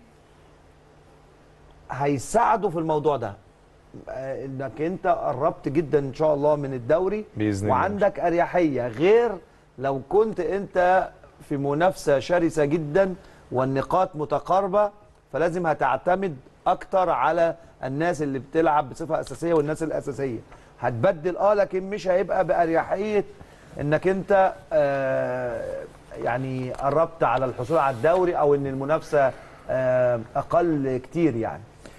هيساعده في الموضوع ده، انك انت قربت جدا ان شاء الله من الدوري بإذن وعندك الله. اريحيه غير لو كنت انت في منافسه شرسه جدا والنقاط متقاربه، فلازم هتعتمد اكتر على الناس اللي بتلعب بصفه اساسيه والناس الاساسيه هتبدل لكن مش هيبقى باريحيه انك انت يعني قربت على الحصول على الدوري او ان المنافسه اقل كتير يعني.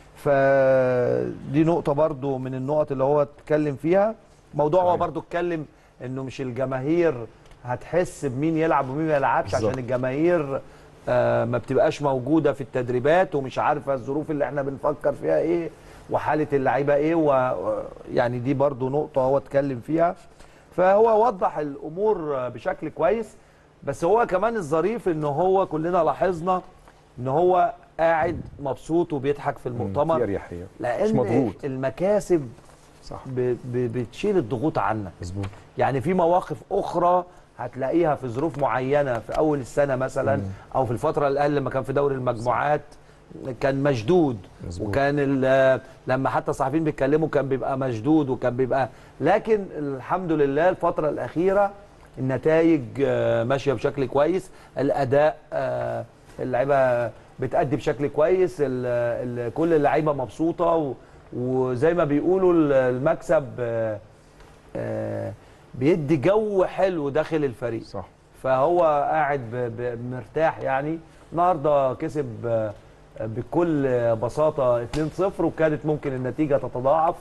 فدي نقطة برضو من النقط اللي هو اتكلم فيها. موضوع هو برضو اتكلم انه مش الجماهير هتحس بمين يلعب ومين ما يلعبش، عشان الجماهير ما بتبقاش موجودة في التدريبات ومش عارفة الظروف اللي احنا بنفكر فيها ايه وحالة اللعيبة ايه، ويعني دي برضو نقطة هو اتكلم فيها. فهو وضح الامور بشكل كويس. بس هو كمان الظريف ان هو كلنا لاحظنا ان هو قاعد مبسوط وبيضحك في المؤتمر، في اريحيه لان مش مضغوط. المكاسب صح بتشيل الضغوط عنك. مظبوط. يعني في مواقف اخرى هتلاقيها في ظروف معينه في اول السنه مثلا او في الفتره الاقل لما كان في دوري المجموعات كان مشدود. مظبوط. وكان لما حتى الصحفيين بيتكلموا كان بيبقى مشدود وكان بيبقى، لكن الحمد لله الفتره الاخيره النتائج ماشيه بشكل كويس، الاداء اللعيبه بتأدي بشكل كويس، كل اللعيبه مبسوطه، وزي ما بيقولوا المكسب بيدي جو حلو داخل الفريق. صح. فهو قاعد مرتاح يعني. النهارده كسب بكل بساطه 2-0 وكانت ممكن النتيجه تتضاعف،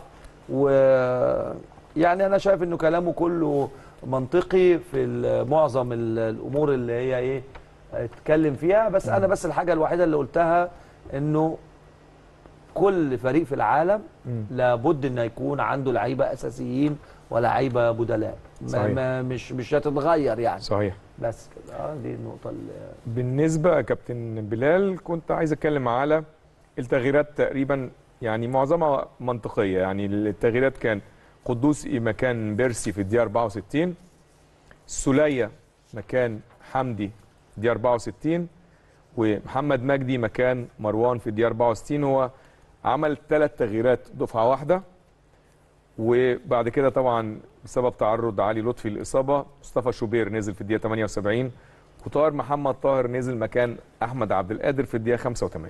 ويعني انا شايف انه كلامه كله منطقي في معظم الامور اللي هي ايه اتكلم فيها. بس انا بس الحاجه الوحيده اللي قلتها انه كل فريق في العالم لابد ان يكون عنده لعيبه اساسيين ولاعيبه بدلاء، مش هتتغير يعني. صحيح. بس كده دي النقطه اللي بالنسبه كابتن بلال كنت عايز اتكلم على التغييرات تقريبا يعني معظمها منطقيه. يعني التغييرات كان قدوسي مكان بيرسي في الدقيقه 64، سولية مكان حمدي الدقيقه 64، ومحمد مجدي مكان مروان في الدقيقه 64. هو عمل 3 تغييرات دفعه واحده، وبعد كده طبعا بسبب تعرض علي لطفي للاصابه مصطفى شوبير نزل في الدقيقه 78، وطاهر محمد طاهر نزل مكان احمد عبد القادر في الدقيقه 85.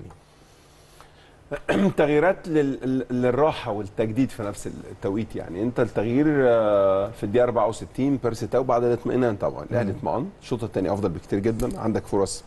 تغييرات للراحه والتجديد في نفس التوقيت. يعني انت التغيير في الدقيقه 64 بيرسي تاو بعد الاطمئنان طبعا الاهلي اطمئن، الشوط الثاني افضل بكتير جدا، عندك فرص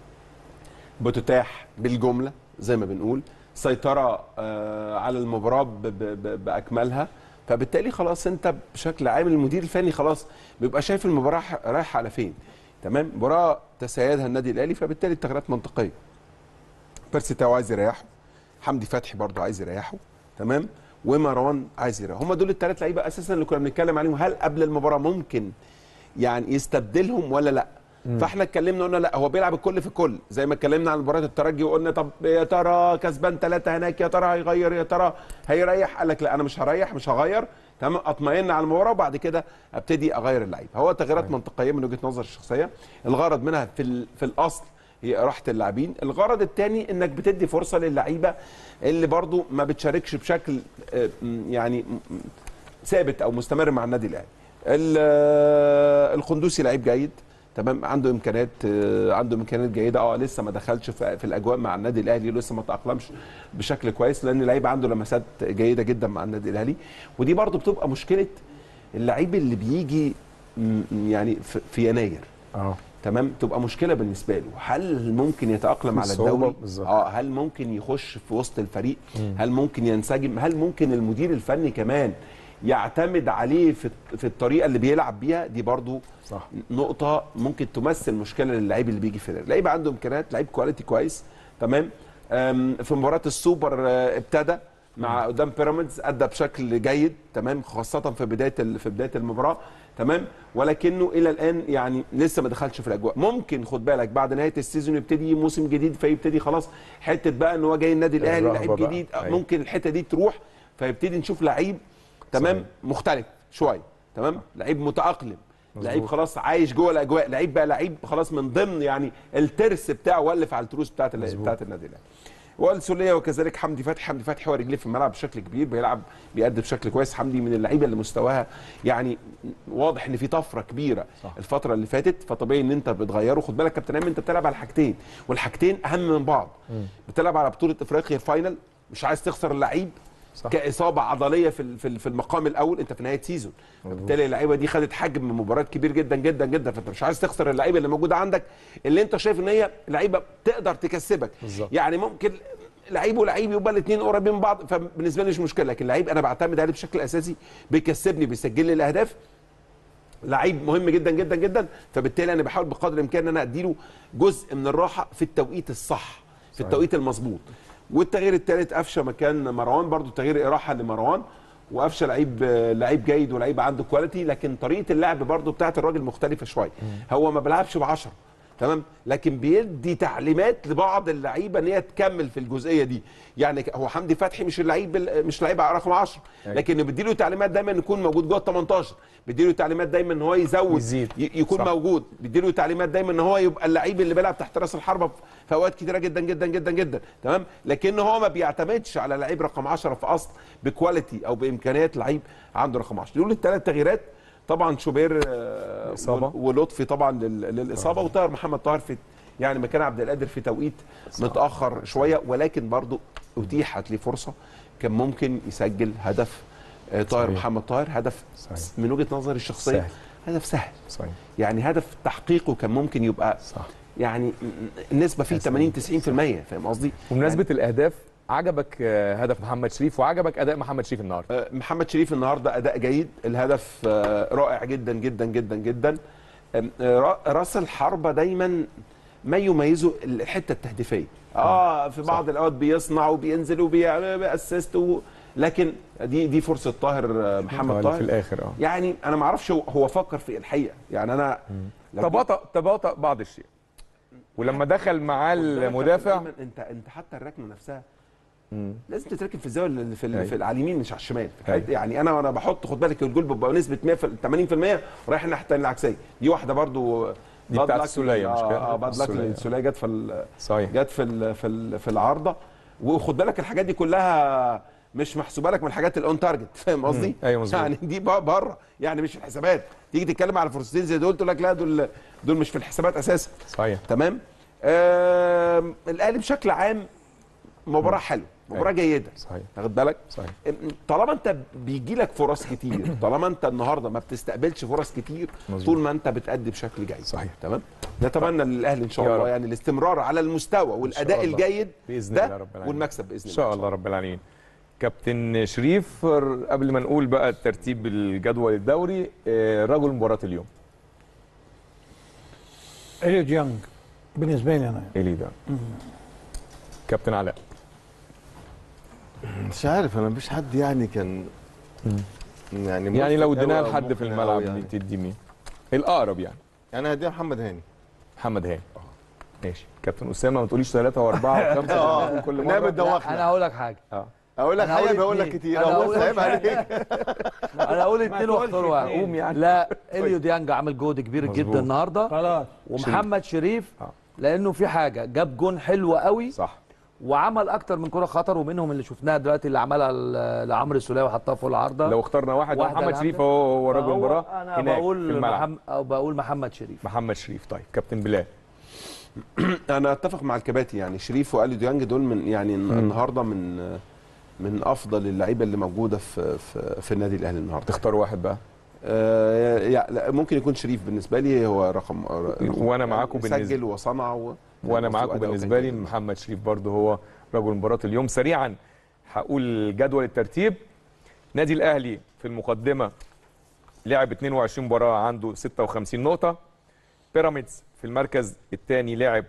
بتتاح بالجمله زي ما بنقول، سيطره على المباراه باكملها، فبالتالي خلاص انت بشكل عام المدير الفني خلاص بيبقى شايف المباراه رايحه على فين. تمام، مباراه تسيدها النادي الاهلي، فبالتالي التغييرات منطقيه. بيرسي تاو عايز يريحه، حمدي فتحي برضه عايز يريحه، تمام، ومروان عايز يريحه. هم دول ال3 لعيبه اساسا اللي كنا بنتكلم عليهم، هل قبل المباراه ممكن يعني يستبدلهم ولا لا؟ فاحنا اتكلمنا قلنا لا هو بيلعب الكل في الكل، زي ما اتكلمنا عن مباراه الترجي وقلنا طب يا ترى كسبان 3 هناك، يا ترى هيغير، يا ترى هيريح. قال لك لا انا مش هريح، مش هغير، تمام، اطمئن على المباراه وبعد كده ابتدي اغير اللعيبه. هو تغييرات منطقيه من وجهه نظر الشخصيه، الغرض منها في الاصل هي راحه اللاعبين. الغرض الثاني انك بتدي فرصه للعيبه اللي برضو ما بتشاركش بشكل يعني ثابت او مستمر مع النادي الاهلي. القندوسي لعيب جيد، تمام، عنده امكانيات جيده، لسه ما دخلش في الاجواء مع النادي الاهلي، لسه ما تاقلمش بشكل كويس، لان اللعيب عنده لمسات جيده جدا مع النادي الاهلي. ودي برضو بتبقى مشكله اللعيب اللي بيجي يعني في يناير، تمام، تبقى مشكله بالنسبه له. هل ممكن يتاقلم على الدوري؟ هل ممكن يخش في وسط الفريق؟ هل ممكن ينسجم؟ هل ممكن المدير الفني كمان يعتمد عليه في الطريقه اللي بيلعب بيها؟ دي برضو صح. نقطه ممكن تمثل مشكله للعيب اللي بيجي في الفريق. لعيب عنده امكانيات، لعيب كواليتي كويس، تمام. في مباراه السوبر ابتدى مع قدام بيراميدز، ادى بشكل جيد، تمام، خاصه في بدايه المباراه، تمام، ولكنه الى الان يعني لسه ما دخلش في الاجواء. ممكن خد بالك بعد نهايه السيزون يبتدي موسم جديد، فيبتدي خلاص حته بقى ان هو جاي النادي الاهلي لعيب جديد، ممكن الحته دي تروح، فيبتدي نشوف لعيب تمام صحيح. مختلف شويه، تمام، لعيب متاقلم، لعيب خلاص عايش جوه الاجواء، لعيب بقى لعيب خلاص من ضمن يعني الترس بتاعه ولف على التروس بتاعت النادي الاهلي. والسوليه وكذلك حمدي فتحي هو رجليه في الملعب بشكل كبير، بيأدي بشكل كويس. حمدي من اللعيبه اللي مستواها يعني واضح ان في طفره كبيره صح. الفتره اللي فاتت، فطبيعي ان انت بتغيره. خد بالك كابتن ايمن، انت بتلعب على حاجتين والحاجتين اهم من بعض. بتلعب على بطوله افريقيا الفاينل، مش عايز تخسر اللعيب كاصابه عضليه في المقام الاول، انت في نهايه سيزون، فبالتالي اللعيبه دي خدت حجم مباريات كبير جدا جدا جدا، فانت مش عايز تخسر اللعيبه اللي موجوده عندك اللي انت شايف ان هي لعيبه تقدر تكسبك بالزبط. يعني ممكن لعيب ولعيب يبقى الاثنين قريبين من بعض، فبالنسبه لي مش مشكله، لكن لعيب انا بعتمد عليه بشكل اساسي، بيكسبني، بيسجل لي الاهداف، لعيب مهم جدا جدا جدا، فبالتالي انا بحاول بقدر الامكان ان انا اديله جزء من الراحه في التوقيت الصح، في التوقيت المظبوط. والتغيير الثالث قفشه مكان مروان، برضو تغيير اراحه لمروان، وقفشه لعيب جيد ولعيب عنده كواليتي، لكن طريقه اللعب برضو بتاعت الراجل مختلفه شويه. هو ما بيلعبش ب10، تمام، لكن بيدي تعليمات لبعض اللعيبه ان هي تكمل في الجزئيه دي. يعني هو حمدي فتحي مش لعيب رقم 10، لكن بيديله تعليمات دايما يكون موجود جوه ال 18، بيديله تعليمات دايما ان هو يزود يكون صح. موجود، بيديله تعليمات دايما ان هو يبقى اللعيب اللي بيلعب تحت راس الحربه في اوقات كتيره جدا جدا جدا جدا، تمام، لكن هو ما بيعتمدش على لعيب رقم 10 في اصل بكواليتي او بامكانيات لعيب عنده رقم 10. دول الثلاث تغييرات، طبعا شوبير ولطفي طبعا للاصابه، وطاهر محمد طاهر في يعني مكان عبد القادر في توقيت متاخر شويه، ولكن برضو اتيحت لي فرصه كان ممكن يسجل هدف. طاهر محمد طاهر هدف صحيح. من وجهه نظري الشخصيه سهل. هدف سهل صحيح. يعني هدف تحقيقه كان ممكن يبقى صح. يعني النسبه فيه 80-90%، فاهم قصدي؟ وبمناسبه يعني الأهداف، عجبك هدف محمد شريف وعجبك اداء محمد شريف النهارده؟ محمد شريف النهارده اداء جيد، الهدف رائع جدا جدا جدا جدا. راس الحربه دايما ما يميزه الحته التهديفيه. في بعض الاوقات بيصنع وبينزل وبيأسست لكن دي فرصه طاهر محمد طاهر في الاخر. يعني انا ما اعرفش هو فكر في الحقيقه، يعني انا تباطأ بعض الشيء، ولما دخل معاه المدافع انت حتى الركنه نفسها لازم تتركب في الزاويه في على اليمين مش على الشمال. يعني وانا بحط، خد بالك الجول بيبقى نسبه 80% ورايح الناحيه الثانيه العكسيه. دي واحده برضو دي بتاعت السوليه مش كده؟ بعد لك السوليه جت في العارضه. وخد بالك الحاجات دي كلها مش محسوبه لك من الحاجات الاون تارجت، فاهم قصدي؟ ايوه مظبوط. يعني دي بره، يعني مش في الحسابات. تيجي تتكلم على فرصتين زي دول تقول لك لا دول مش في الحسابات اساسا. صحيح، تمام. الاهلي بشكل عام مباراه حلوه، مباراه جيده، صحيح، واخد بالك؟ صحيح. طالما انت بيجي لك فرص كتير، طالما انت النهارده ما بتستقبلش فرص كتير، طول ما انت بتأدي بشكل جيد، صحيح، تمام. نتمنى للاهلي ان شاء الله يعني الاستمرار على المستوى والاداء الجيد باذن الله رب العالمين، والمكسب باذن الله ان شاء الله رب العالمين. كابتن شريف، قبل ما نقول بقى ترتيب الجدول الدوري، رجل مباراه اليوم إليو ديانج بالنسبه لي انا. إليو ديانج. كابتن علاء. مش عارف، انا مفيش حد يعني كان يعني لو اديناها لحد في الملعب يعني تدي مين؟ الاقرب يعني هديها محمد هاني. محمد هاني. ماشي كابتن اسامه، ما تقوليش 3 و4 و5 كل مره. نعمل دوخنا. انا هقول لك حاجه. اقول لك حاجه بقول لك كتير اهو عيب عليك. انا اقول 2 واختار واحد. يعني. لا اليو ديانج عامل جهد كبير جدا النهارده خلاص. ومحمد شريف لانه في حاجه جاب جون حلو قوي صح، وعمل اكتر من كره خطر، ومنهم اللي شفناها دلوقتي اللي عملها لعمرو السوليه وحطها فوق العارضه. لو اخترنا واحد محمد شريف هو رجل المباراه انا هناك بقول في الملعب. بقول محمد شريف. محمد شريف. طيب كابتن بلال. انا اتفق مع الكباتن، يعني شريف واليو ديانج دول من يعني النهارده من افضل اللعيبه اللي موجوده في النادي الاهلي النهارده. تختار واحد بقى؟ لا ممكن يكون شريف بالنسبه لي هو رقم وانا معاكم بالنسبه سجل وصنع وانا معاكم بالنسبه لي محمد شريف برضه هو رجل مباراه اليوم. سريعا هقول جدول الترتيب. نادي الاهلي في المقدمه لعب 22 مباراه عنده 56 نقطه. بيراميدز في المركز الثاني لعب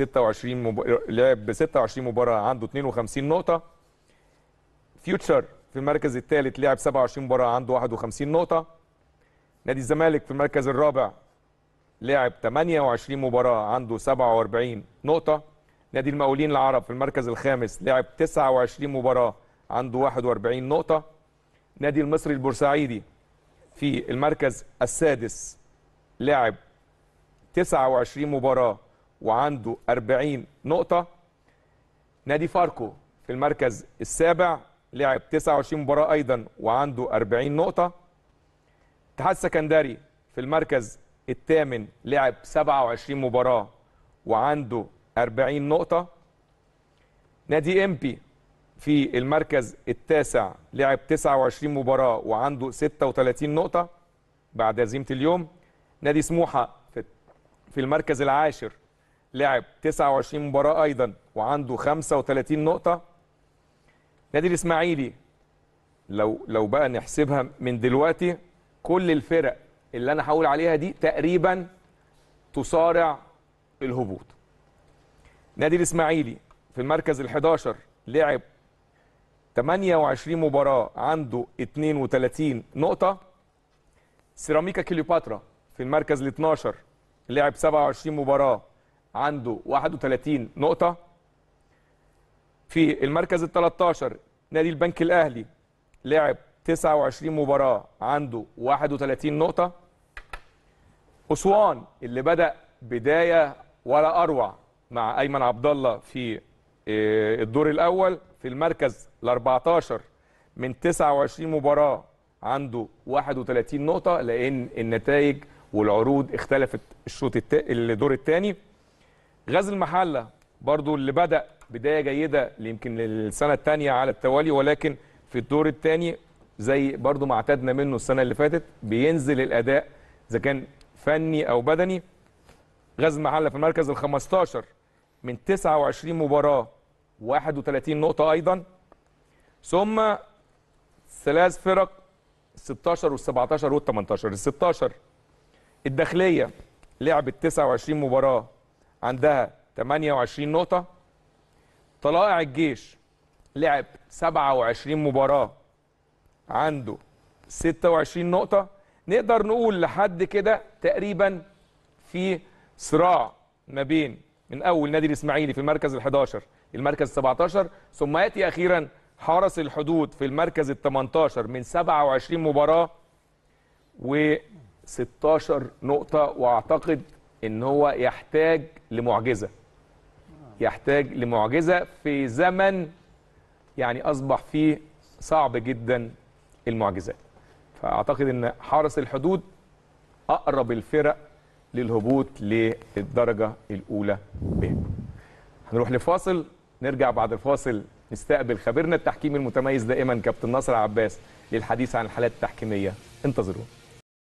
26 مباراه عنده 52 نقطه. فيوتشر في المركز الثالث لعب 27 مباراه عنده 51 نقطه. نادي الزمالك في المركز الرابع لعب 28 مباراه عنده 47 نقطه. نادي المقاولين العرب في المركز الخامس لعب 29 مباراه عنده 41 نقطه. نادي المصري البورسعيدي في المركز السادس لعب 29 مباراه وعنده 40 نقطه. نادي فاركو في المركز السابع لعب 29 مباراه ايضا وعنده 40 نقطه. اتحاد السكندري في المركز الثامن لعب 27 مباراه وعنده 40 نقطه. نادي امبي في المركز التاسع لعب 29 مباراه وعنده 36 نقطه بعد هزيمه اليوم. نادي سموحه في المركز العاشر لعب 29 مباراه ايضا وعنده 35 نقطه. نادي الاسماعيلي لو بقى نحسبها من دلوقتي كل الفرق اللي انا هقول عليها دي تقريبا تصارع الهبوط. نادي الاسماعيلي في المركز ال11 لعب 28 مباراه عنده 32 نقطه. سيراميكا كليوباترا في المركز ال12 لعب 27 مباراه عنده 31 نقطه. في المركز ال13 نادي البنك الاهلي لعب 29 مباراه عنده 31 نقطه. اسوان اللي بدا بدايه ولا اروع مع ايمن عبد الله في الدور الاول في المركز ال14 من 29 مباراه عنده 31 نقطه لان النتائج والعروض اختلفت الدور الثاني. غزل المحله برضو اللي بدا بدايه جيده يمكن للسنه الثانيه على التوالي، ولكن في الدور الثاني زي برضو ما اعتدنا منه السنه اللي فاتت بينزل الاداء اذا كان فني او بدني. غزل المحله في المركز ال15 من 29 مباراه 31 نقطه ايضا. ثم ثلاث فرق 16 وال17 وال18. ال16 الداخليه لعبت 29 مباراه عندها 28 نقطه. طلائع الجيش لعب 27 مباراه عنده 26 نقطه. نقدر نقول لحد كده تقريبا في صراع ما بين من اول نادي الاسماعيلي في المركز ال11 المركز 17 ثم ياتي اخيرا حرس الحدود في المركز ال18 من 27 مباراه و16 نقطه. واعتقد ان هو يحتاج لمعجزه في زمن يعني اصبح فيه صعب جدا المعجزات. فاعتقد ان حرس الحدود اقرب الفرق للهبوط للدرجه الاولى ب. هنروح لفاصل، نرجع بعد الفاصل نستقبل خبيرنا التحكيمي المتميز دائما كابتن ناصر عباس للحديث عن الحالات التحكيميه. انتظرونا.